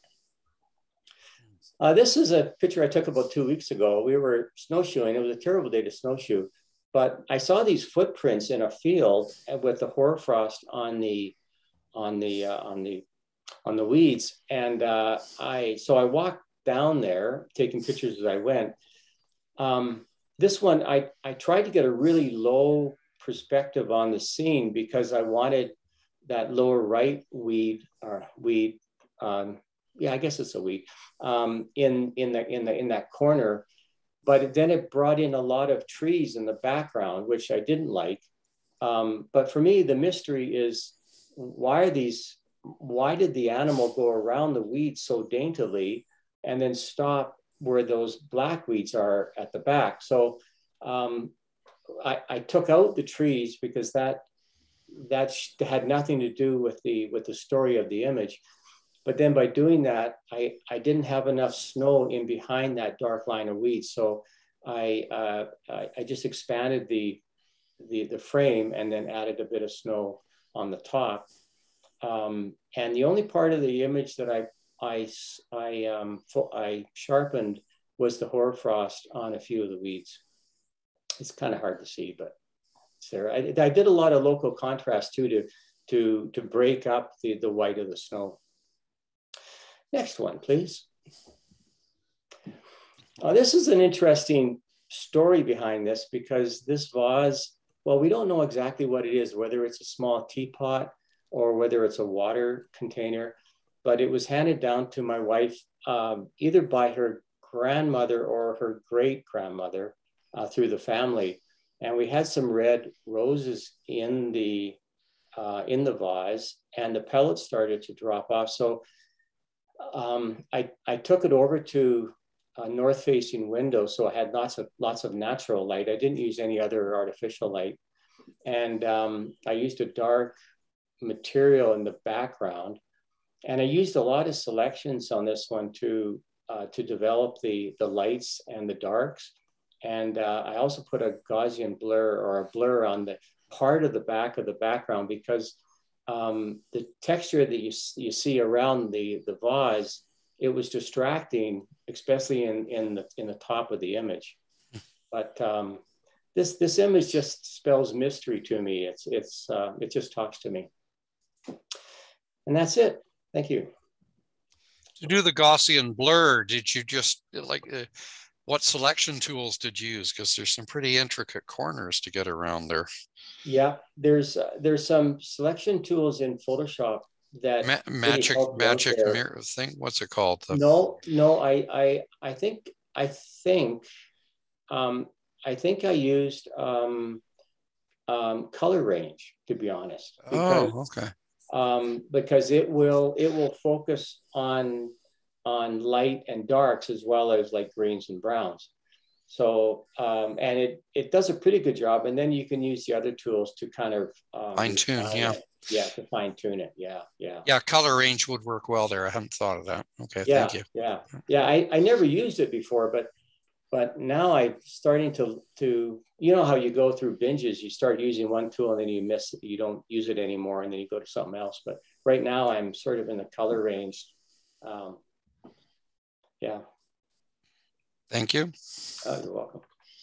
Speaker 13: Uh, this is a picture I took about two weeks ago. We were snowshoeing. It was a terrible day to snowshoe, but I saw these footprints in a field with the hoarfrost on the, on the, uh, on the, on the weeds. And uh, I, so I walked down there, taking pictures as I went. Um, this one, I, I tried to get a really low perspective on the scene because I wanted that lower right weed, or weed, um, yeah, I guess it's a weed, um, in, in, the, in, the, in that corner. But then it brought in a lot of trees in the background, which I didn't like. Um, but for me, the mystery is, why are these, why did the animal go around the weeds so daintily and then stop where those black weeds are at the back? So um, I, I took out the trees because that, that had nothing to do with the, with the story of the image. But then by doing that, I, I didn't have enough snow in behind that dark line of weeds. So I, uh, I, I just expanded the, the, the frame and then added a bit of snow on the top. Um, and the only part of the image that I, I, I, um, I sharpened was the hoarfrost on a few of the weeds. It's kind of hard to see, but it's there. I, I did a lot of local contrast too, to, to, to break up the, the white of the snow. Next one, please. Uh, this is an interesting story behind this because this vase, well, we don't know exactly what it is, whether it's a small teapot or whether it's a water container, but it was handed down to my wife um, either by her grandmother or her great grandmother uh, through the family. And we had some red roses in the, uh, in the vase, and the pellets started to drop off. So Um, I, I took it over to a north-facing window, so I had lots of lots of natural light. I didn't use any other artificial light, and um, I used a dark material in the background, and I used a lot of selections on this one to uh, to develop the the lights and the darks, and uh, I also put a Gaussian blur or a blur on the part of the back of the background because Um, the texture that you, you see around the, the vase, it was distracting, especially in, in, the, in the top of the image. But um, this, this image just spells mystery to me. It's, it's, uh, it just talks to me. And that's it. Thank you.
Speaker 1: To do the Gaussian blur, did you just like, uh, what selection tools did you use? Because there's some pretty intricate corners to get around there.
Speaker 13: Yeah, there's uh, there's some selection tools in Photoshop that
Speaker 1: Ma magic
Speaker 13: really
Speaker 1: magic mirror thing. What's it called? The...
Speaker 13: No, no, I I I think I think um, I think I used um, um, color range, to be honest. Because,
Speaker 1: oh, okay.
Speaker 13: Um, because it will it will focus on on light and darks as well as like greens and browns. So, um, and it, it does a pretty good job. And then you can use the other tools to kind of um,
Speaker 1: fine tune. Yeah.
Speaker 13: It. Yeah. To fine tune it. Yeah. Yeah.
Speaker 1: Yeah. Color range would work well there. I hadn't thought of that. Okay.
Speaker 13: Yeah,
Speaker 1: thank you.
Speaker 13: Yeah. Yeah. I, I never used it before, but, but now I'm starting to, to, you know, how you go through binges, you start using one tool and then you miss it, you don't use it anymore. And then you go to something else. But right now I'm sort of in the color range. Um, yeah.
Speaker 1: Thank you.
Speaker 13: Oh, you're welcome.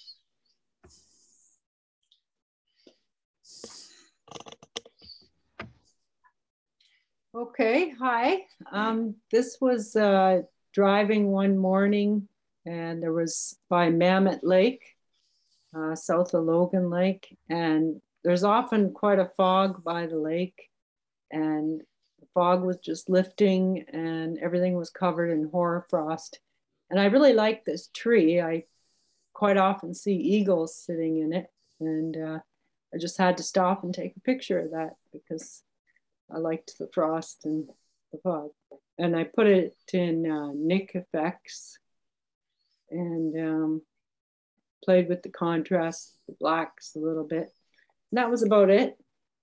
Speaker 14: Okay, hi. Um, this was uh, driving one morning, and there was by Mammoth Lake, uh, south of Logan Lake, and there's often quite a fog by the lake, and the fog was just lifting, and everything was covered in hoarfrost. And I really like this tree. I quite often see eagles sitting in it. And uh, I just had to stop and take a picture of that because I liked the frost and the fog. And I put it in uh, Nik Effects. And um, played with the contrast, the blacks a little bit. And that was about it.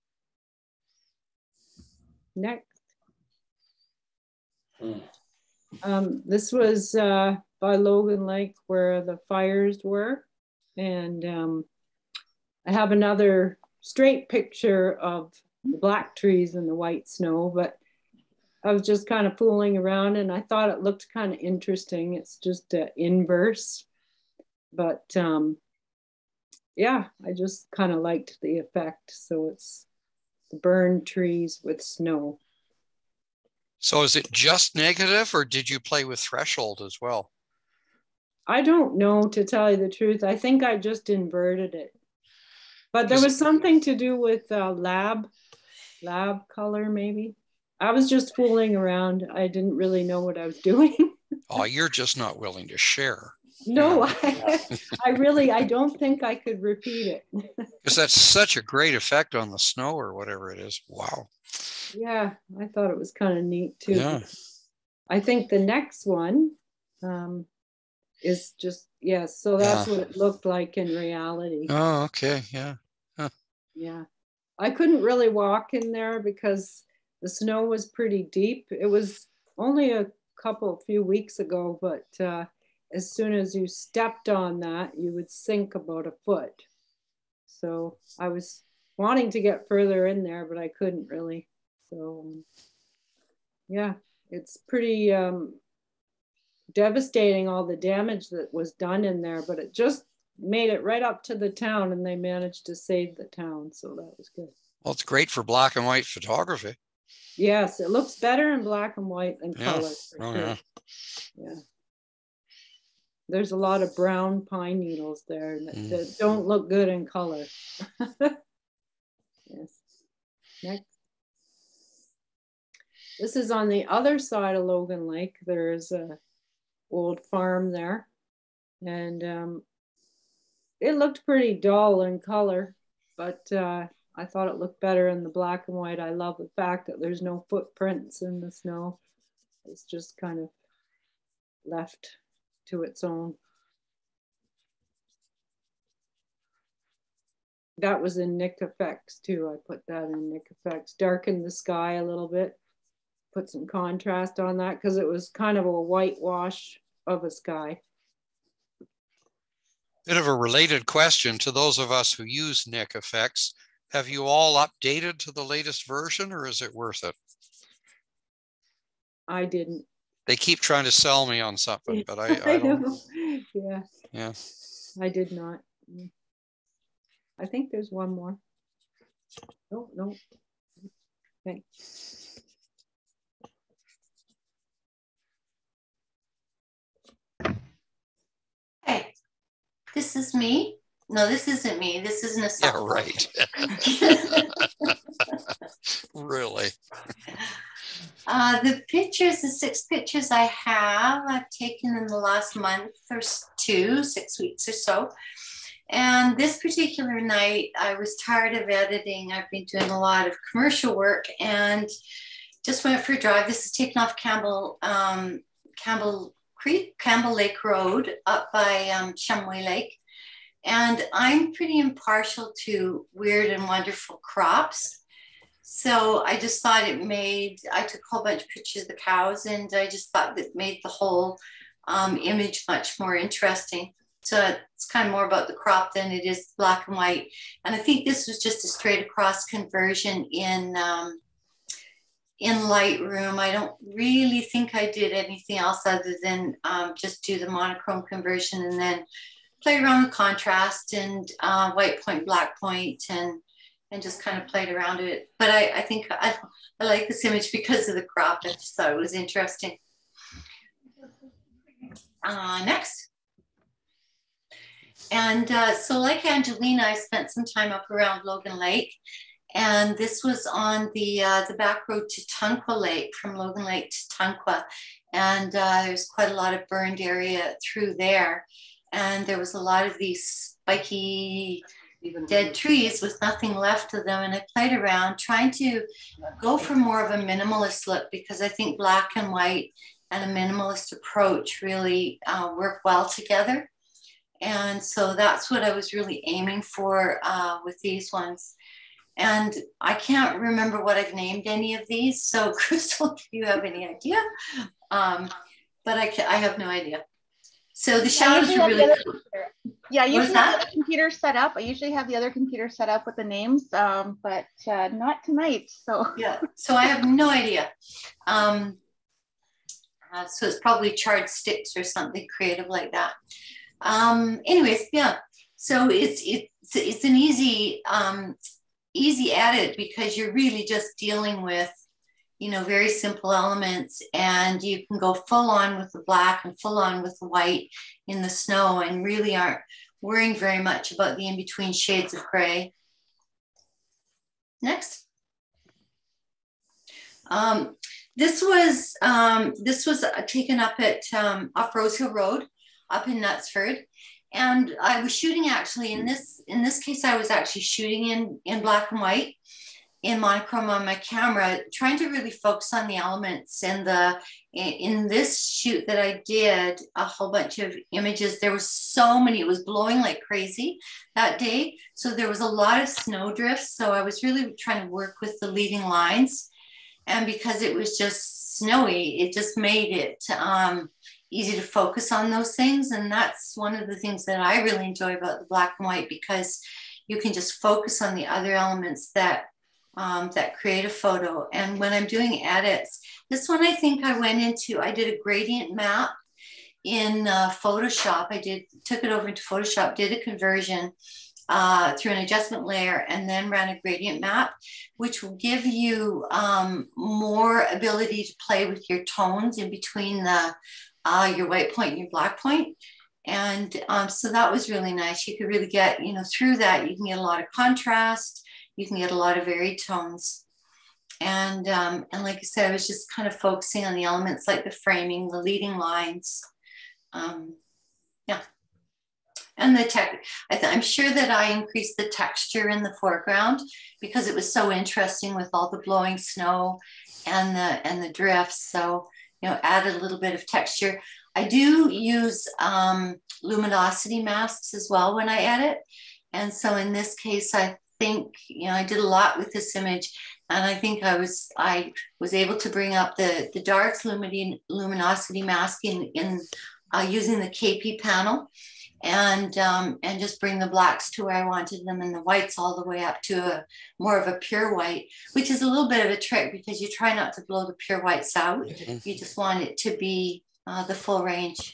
Speaker 14: Next.
Speaker 13: Mm.
Speaker 14: Um, this was uh, by Logan Lake where the fires were. And um, I have another straight picture of the black trees and the white snow, but I was just kind of fooling around and I thought it looked kind of interesting. It's just uh, inverse, but um, yeah, I just kind of liked the effect. So it's the burned trees with snow.
Speaker 1: So is it just negative or did you play with threshold as well?
Speaker 14: I don't know, to tell you the truth. I think I just inverted it. But there was something to do with uh, lab, lab color maybe. I was just fooling around. I didn't really know what I was doing.
Speaker 1: Oh, you're just not willing to share.
Speaker 14: No, I, I really, I don't think I could repeat it.
Speaker 1: Because that's such a great effect on the snow or whatever it is. Wow.
Speaker 14: Yeah, I thought it was kind of neat too.
Speaker 1: Yeah.
Speaker 14: I think the next one um, is just, yeah, so that's
Speaker 1: Yeah.
Speaker 14: what it looked like in reality.
Speaker 1: Oh, okay. Yeah. Huh.
Speaker 14: Yeah. I couldn't really walk in there because the snow was pretty deep. It was only a couple, few weeks ago, but uh, as soon as you stepped on that, you would sink about a foot. So I was wanting to get further in there, but I couldn't really. So um, yeah, it's pretty um, devastating, all the damage that was done in there, but it just made it right up to the town and they managed to save the town. So that was good.
Speaker 1: Well, it's great for black and white photography.
Speaker 14: Yes, it looks better in black and white than
Speaker 1: Yeah.
Speaker 14: color. for
Speaker 1: Oh,
Speaker 14: sure.
Speaker 1: yeah.
Speaker 14: Yeah. There's a lot of brown pine needles there that,
Speaker 1: Mm.
Speaker 14: that don't look good in color. Yes. Next. This is on the other side of Logan Lake. There's a old farm there. And um, it looked pretty dull in color, but uh, I thought it looked better in the black and white. I love the fact that there's no footprints in the snow. It's just kind of left to its own. That was in Nik Effects too. I put that in Nik Effects. Darkened the sky a little bit. Put some contrast on that because it was kind of a whitewash of a sky.
Speaker 1: Bit of a related question to those of us who use Nik Effects. Have you all updated to the latest version or is it worth it?
Speaker 14: I didn't.
Speaker 1: They keep trying to sell me on something, but I, I
Speaker 14: I
Speaker 1: don't.
Speaker 14: know. Yeah.
Speaker 1: Yeah.
Speaker 14: I did not. I think there's one more. No, no. Okay.
Speaker 15: Hey, this is me. No, this isn't me. This isn't a
Speaker 1: Yeah,
Speaker 15: cell phone.
Speaker 1: right. Really?
Speaker 15: Uh, the pictures, the six pictures I have, I've taken in the last month or two, six weeks or so. And this particular night, I was tired of editing. I've been doing a lot of commercial work and just went for a drive. This is taken off Campbell, um, Campbell Creek, Campbell Lake Road up by um, Shumway Lake. And I'm pretty impartial to weird and wonderful crops. So I just thought it made, I took a whole bunch of pictures of the cows and I just thought that made the whole um, image much more interesting. So it's kind of more about the crop than it is black and white. And I think this was just a straight across conversion in, um, in Lightroom. I don't really think I did anything else other than um, just do the monochrome conversion and then play around with contrast and uh, white point, black point, and and just kind of played around it. But I, I think I, I like this image because of the crop. I just thought it was interesting. Uh, next. And uh, so like Angelina, I spent some time up around Logan Lake. And this was on the, uh, the back road to Tonquah Lake, from Logan Lake to Tonquah. And uh, there's quite a lot of burned area through there. And there was a lot of these spiky, even dead trees with nothing left of them. And I played around trying to go for more of a minimalist look because I think black and white and a minimalist approach really uh, work well together. And so that's what I was really aiming for uh, with these ones. And I can't remember what I've named any of these. So Crystal, if you have any idea, um, but I, can, I have no idea. So the shadows are really cool.
Speaker 2: Yeah, I usually have the other computer set up. I usually have the other computer set up with the names, um, but uh, not tonight. So
Speaker 15: yeah, so I have no idea. Um, uh, so it's probably charred sticks or something creative like that. Um, anyways, yeah. So it's it's it's an easy um, easy edit because you're really just dealing with, you know, very simple elements, and you can go full on with the black and full on with the white in the snow and really aren't worrying very much about the in-between shades of gray. Next. Um, this was um, this was taken up at um, off Rose Hill Road up in Knutsford. And I was shooting actually in this, in this case, I was actually shooting in, in black and white in monochrome on my camera, trying to really focus on the elements. And the, in this shoot that I did, a whole bunch of images, there was so many, it was blowing like crazy that day. So there was a lot of snow drifts. So I was really trying to work with the leading lines. And because it was just snowy, it just made it, um, easy to focus on those things. And that's one of the things that I really enjoy about the black and white, because you can just focus on the other elements that um, that create a photo. And when I'm doing edits, this one I think I went into, I did a gradient map in uh, Photoshop. I did took it over into Photoshop, did a conversion uh, through an adjustment layer, and then ran a gradient map, which will give you um, more ability to play with your tones in between the Uh, your white point and your black point. And um, so that was really nice. You could really get, you know, through that, you can get a lot of contrast. You can get a lot of varied tones. And, um, and like I said, I was just kind of focusing on the elements like the framing, the leading lines. Um, yeah. And the tech, I th I'm sure that I increased the texture in the foreground because it was so interesting with all the blowing snow and the, and the drifts. So, you know, added a little bit of texture. I do use um, luminosity masks as well when I edit. And so in this case, I think, you know, I did a lot with this image, and I think I was, I was able to bring up the, the darks luminosity, luminosity mask in, in uh, using the K P panel, and, um, and just bring the blacks to where I wanted them and the whites all the way up to a more of a pure white, which is a little bit of a trick because you try not to blow the pure whites out. You just want it to be uh, the full range.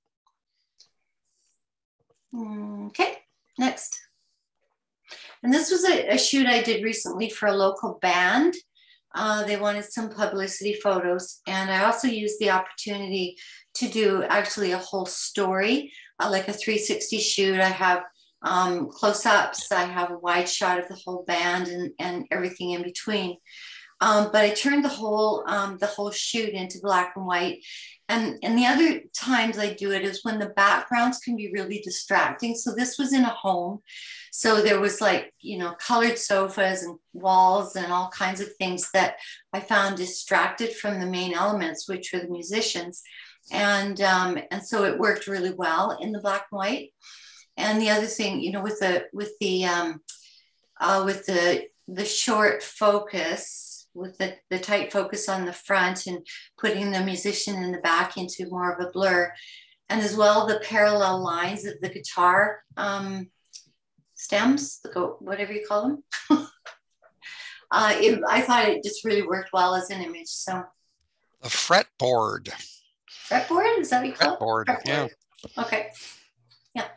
Speaker 15: Okay, next. And this was a, a shoot I did recently for a local band. Uh, they wanted some publicity photos. And I also used the opportunity to do actually a whole story, uh, like a three sixty shoot. I have um, close-ups, I have a wide shot of the whole band and, and everything in between. Um, but I turned the whole, um, the whole shoot into black and white. And, and the other times I do it is when the backgrounds can be really distracting. So this was in a home. So there was like, you know, colored sofas and walls and all kinds of things that I found distracted from the main elements, which were the musicians. And, um, and so it worked really well in the black and white. And the other thing, you know, with the, with the, um, uh, with the, the short focus, with the, the tight focus on the front and putting the musician in the back into more of a blur. And as well, the parallel lines of the guitar um, stems, the go, whatever you call them. uh, it, I thought it just really worked well as an image. So
Speaker 1: a fretboard.
Speaker 15: Fretboard, is that what you call
Speaker 1: fretboard,
Speaker 15: it? Fretboard,
Speaker 1: yeah.
Speaker 15: Okay, yeah.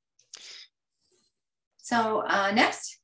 Speaker 15: So uh, next.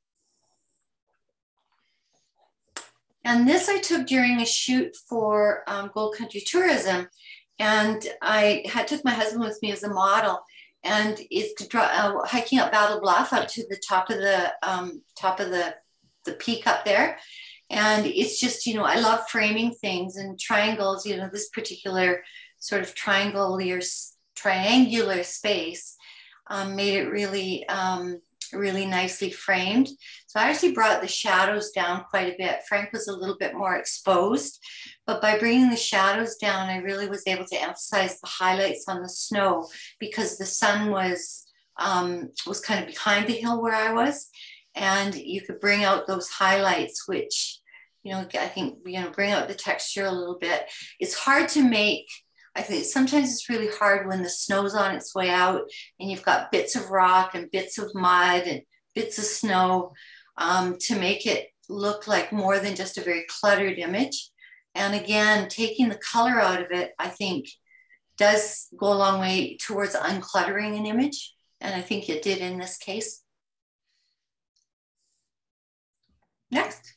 Speaker 15: And this I took during a shoot for um, Gold Country Tourism. And I had took my husband with me as a model, and it's uh, hiking up Battle Bluff up to the top of the um, top of the, the peak up there. And it's just, you know, I love framing things and triangles, you know, this particular sort of triangular, triangular space um, made it really, um, really nicely framed. So I actually brought the shadows down quite a bit. Frank was a little bit more exposed, but by bringing the shadows down, I really was able to emphasize the highlights on the snow because the sun was um, was kind of behind the hill where I was. And you could bring out those highlights, which, you know, I think, you know, bring out the texture a little bit. It's hard to make, I think sometimes it's really hard when the snow's on its way out and you've got bits of rock and bits of mud and bits of snow, um, to make it look like more than just a very cluttered image. And again, taking the color out of it, I think does go a long way towards uncluttering an image. And I think it did in this case. Next.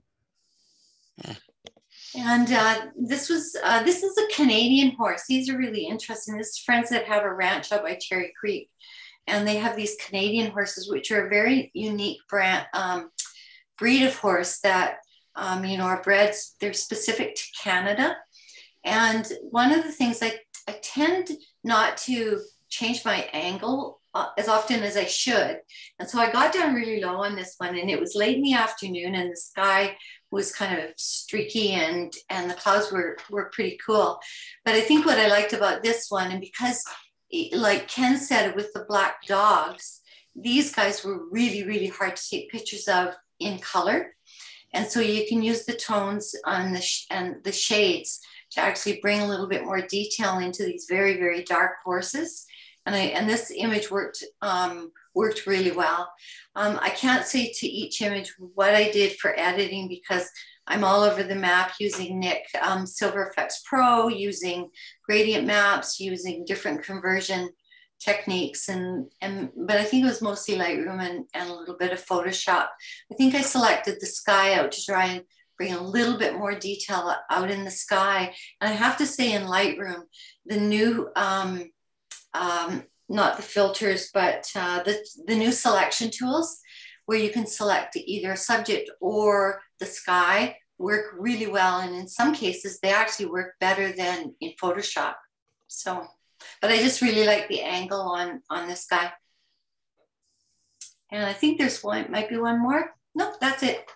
Speaker 15: And uh, this was, uh, this is a Canadian horse. These are really interesting. This is friends that have a ranch out by Cherry Creek. And they have these Canadian horses, which are a very unique brand, um, breed of horse that, um, you know, are bred, they're specific to Canada. And one of the things I, I tend not to change my angle uh, as often as I should. And so I got down really low on this one, and it was late in the afternoon and the sky was kind of streaky and, and the clouds were, were pretty cool. But I think what I liked about this one, and because like Ken said, with the black dogs, these guys were really, really hard to take pictures of in color. And so you can use the tones on the sh and the shades to actually bring a little bit more detail into these very, very dark horses. And, I, and this image worked, um, worked really well. Um, I can't say to each image what I did for editing because I'm all over the map using Nik um, Silver Effects Pro, using gradient maps, using different conversion techniques. And, and but I think it was mostly Lightroom and, and a little bit of Photoshop. I think I selected the sky out to try and bring a little bit more detail out in the sky. And I have to say in Lightroom, the new, um, um, not the filters, but uh, the, the new selection tools where you can select either a subject or the sky work really well. And in some cases, they actually work better than in Photoshop. So, but I just really like the angle on, on this guy. And I think there's one, might be one more. Nope, that's it.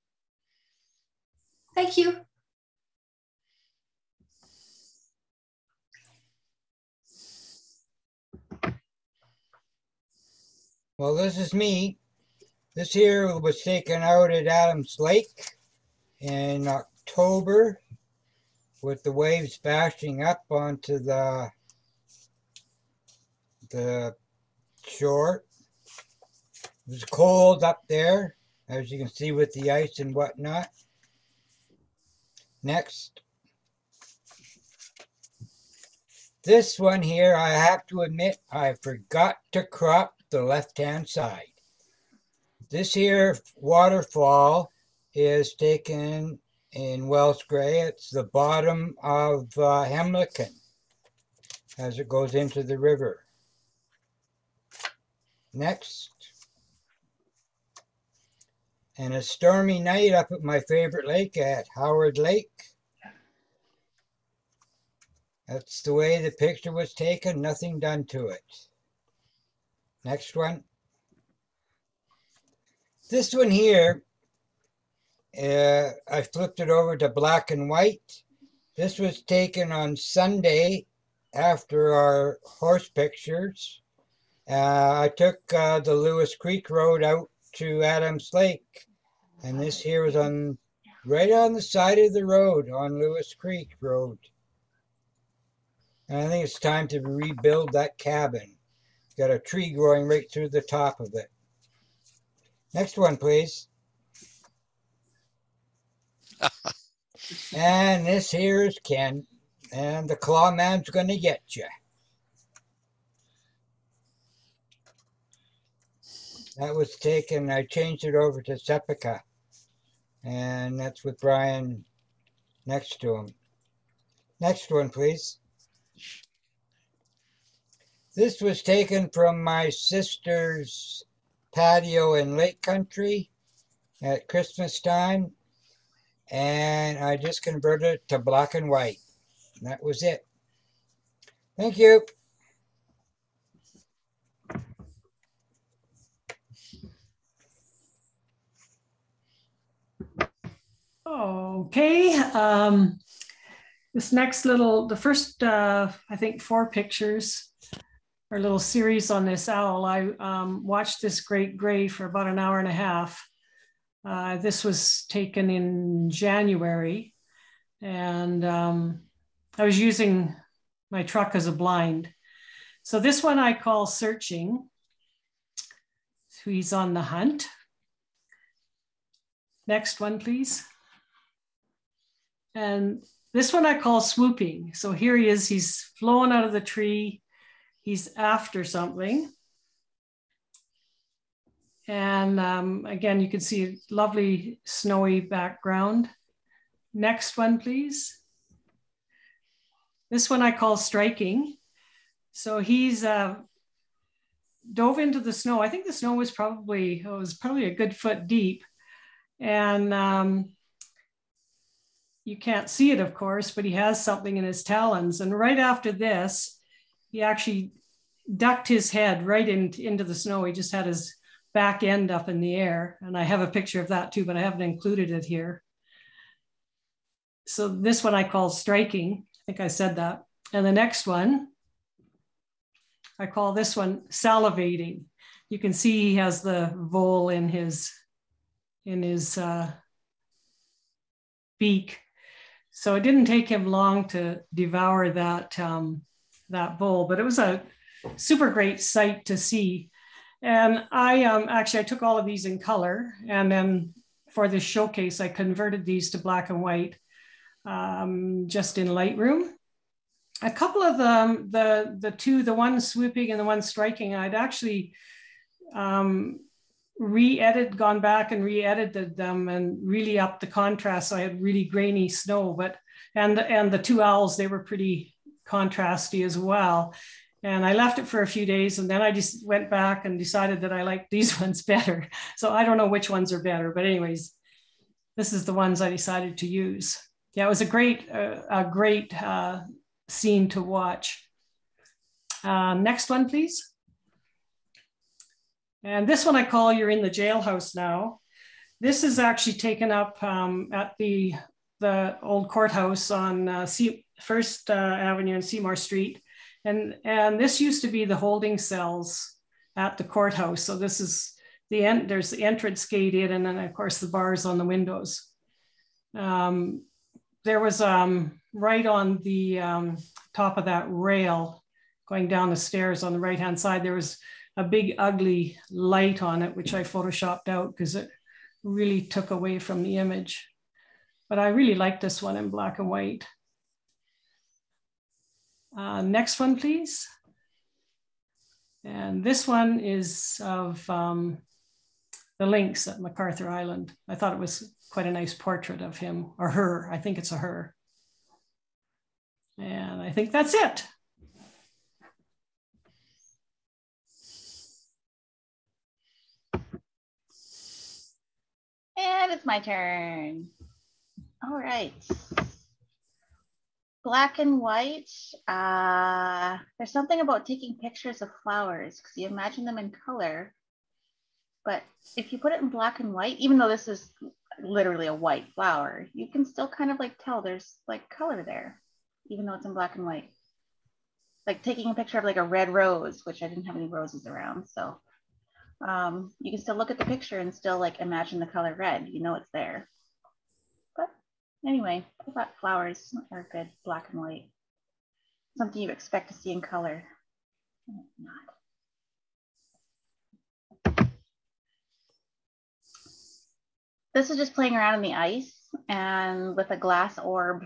Speaker 15: Thank you.
Speaker 16: Well, this is me. This here was taken out at Adams Lake in October with the waves bashing up onto the, the shore. It was cold up there, as you can see with the ice and whatnot. Next. This one here, I have to admit, I forgot to crop the left-hand side. This here waterfall is taken in Wells Gray. It's the bottom of uh, Hemlicon as it goes into the river. Next. And a stormy night up at my favorite lake at Howard Lake. That's the way the picture was taken, nothing done to it. Next one. This one here, uh, I flipped it over to black and white. This was taken on Sunday after our horse pictures. Uh, I took uh, the Lewis Creek Road out to Adams Lake. And this here was on right on the side of the road on Lewis Creek Road. And I think it's time to rebuild that cabin. Got a tree growing right through the top of it. Next one, please. And this here is Ken. And the claw man's going to get you. That was taken, I changed it over to Sepulchre. And that's with Brian next to him. Next one, please. This was taken from my sister's patio in Lake Country at Christmas time. And I just converted it to black and white. And that was it. Thank you.
Speaker 17: Okay, um, this next little, the first, uh, I think four pictures our little series on this owl, I um, watched this great gray for about an hour and a half. Uh, this was taken in January, and um, I was using my truck as a blind. So this one I call Searching. So he's on the hunt. Next one, please. And this one I call Swooping. So here he is, he's flown out of the tree. He's after something. And um, again, you can see a lovely snowy background. Next one, please. This one I call Striking. So he's uh, dove into the snow. I think the snow was probably, it was probably a good foot deep. And um, you can't see it, of course, but he has something in his talons. And right after this, he actually ducked his head right in, into the snow. He just had his back end up in the air. And I have a picture of that too, but I haven't included it here. So this one I call Striking. I think I said that. And the next one, I call this one Salivating. You can see he has the vole in his, in his uh, beak. So it didn't take him long to devour that, um, that vole, but it was a super great sight to see. And I um, actually, I took all of these in color, and then for this showcase, I converted these to black and white um, just in Lightroom. A couple of them, the, the two, the one Swooping and the one Striking, I'd actually um, re-edited, gone back and re-edited them and really upped the contrast. So I had really grainy snow, but, and, and the two owls, they were pretty contrasty as well. And I left it for a few days, and then I just went back and decided that I liked these ones better. So I don't know which ones are better, but anyways, this is the ones I decided to use. Yeah, it was a great, uh, a great uh, scene to watch. Uh, next one, please. And this one I call You're in the Jailhouse Now. This is actually taken up um, at the, the old courthouse on uh, C First uh, Avenue and Seymour Street. And, and this used to be the holding cells at the courthouse. So this is the end, there's the entrance gate in, and then of course the bars on the windows. Um, there was um, right on the um, top of that rail going down the stairs on the right-hand side, there was a big ugly light on it, which I photoshopped out because it really took away from the image. But I really like this one in black and white. Uh, next one, please. And this one is of um, the lynx at MacArthur Island. I thought it was quite a nice portrait of him, or her. I think it's a her. And I think that's it.
Speaker 2: And it's my turn. All right. Black and white. Uh, there's something about taking pictures of flowers because you imagine them in color. But if you put it in black and white, even though this is literally a white flower, you can still kind of like tell there's like color there, even though it's in black and white. Like taking a picture of like a red rose, which I didn't have any roses around. So um, you can still look at the picture and still like imagine the color red, you know it's there. But anyway, I thought flowers are good, black and white. Something you expect to see in color. Not. This is just playing around in the ice and with a glass orb.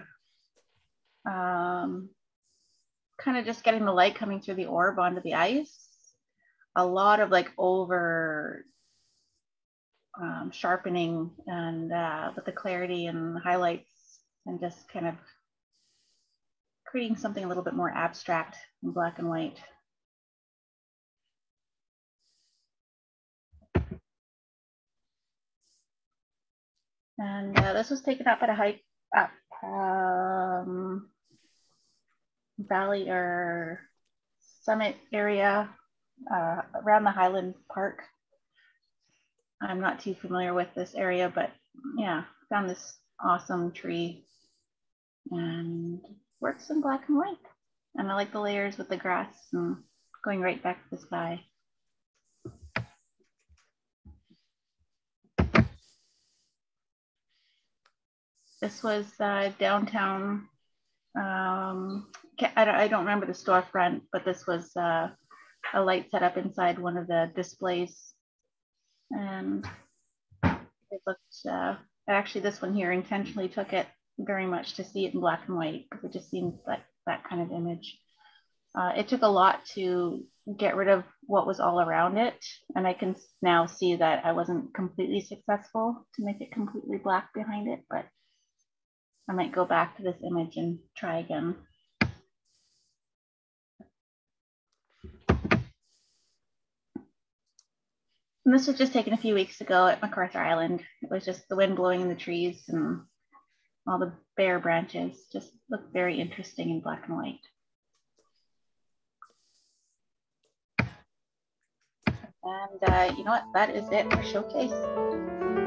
Speaker 2: Um, kind of just getting the light coming through the orb onto the ice. A lot of like over um, sharpening and uh, with the clarity and highlights and just kind of creating something a little bit more abstract in black and white. And uh, this was taken up at a hike up um, valley or summit area uh, around the Highland Park. I'm not too familiar with this area, but yeah, found this awesome tree and works in black and white. And I like the layers with the grass and going right back to the sky. This was uh, downtown. Um, I, don't, I don't remember the storefront, but this was uh, a light set up inside one of the displays. And it looked, uh, actually this one here intentionally took it very much to see it in black and white because it just seemed like that kind of image. Uh, it took a lot to get rid of what was all around it. And I can now see that I wasn't completely successful to make it completely black behind it, but I might go back to this image and try again. And this was just taken a few weeks ago at MacArthur Island. It was just the wind blowing in the trees and all the bare branches just looked very interesting in black and white. And uh, you know what, that is it for Showcase.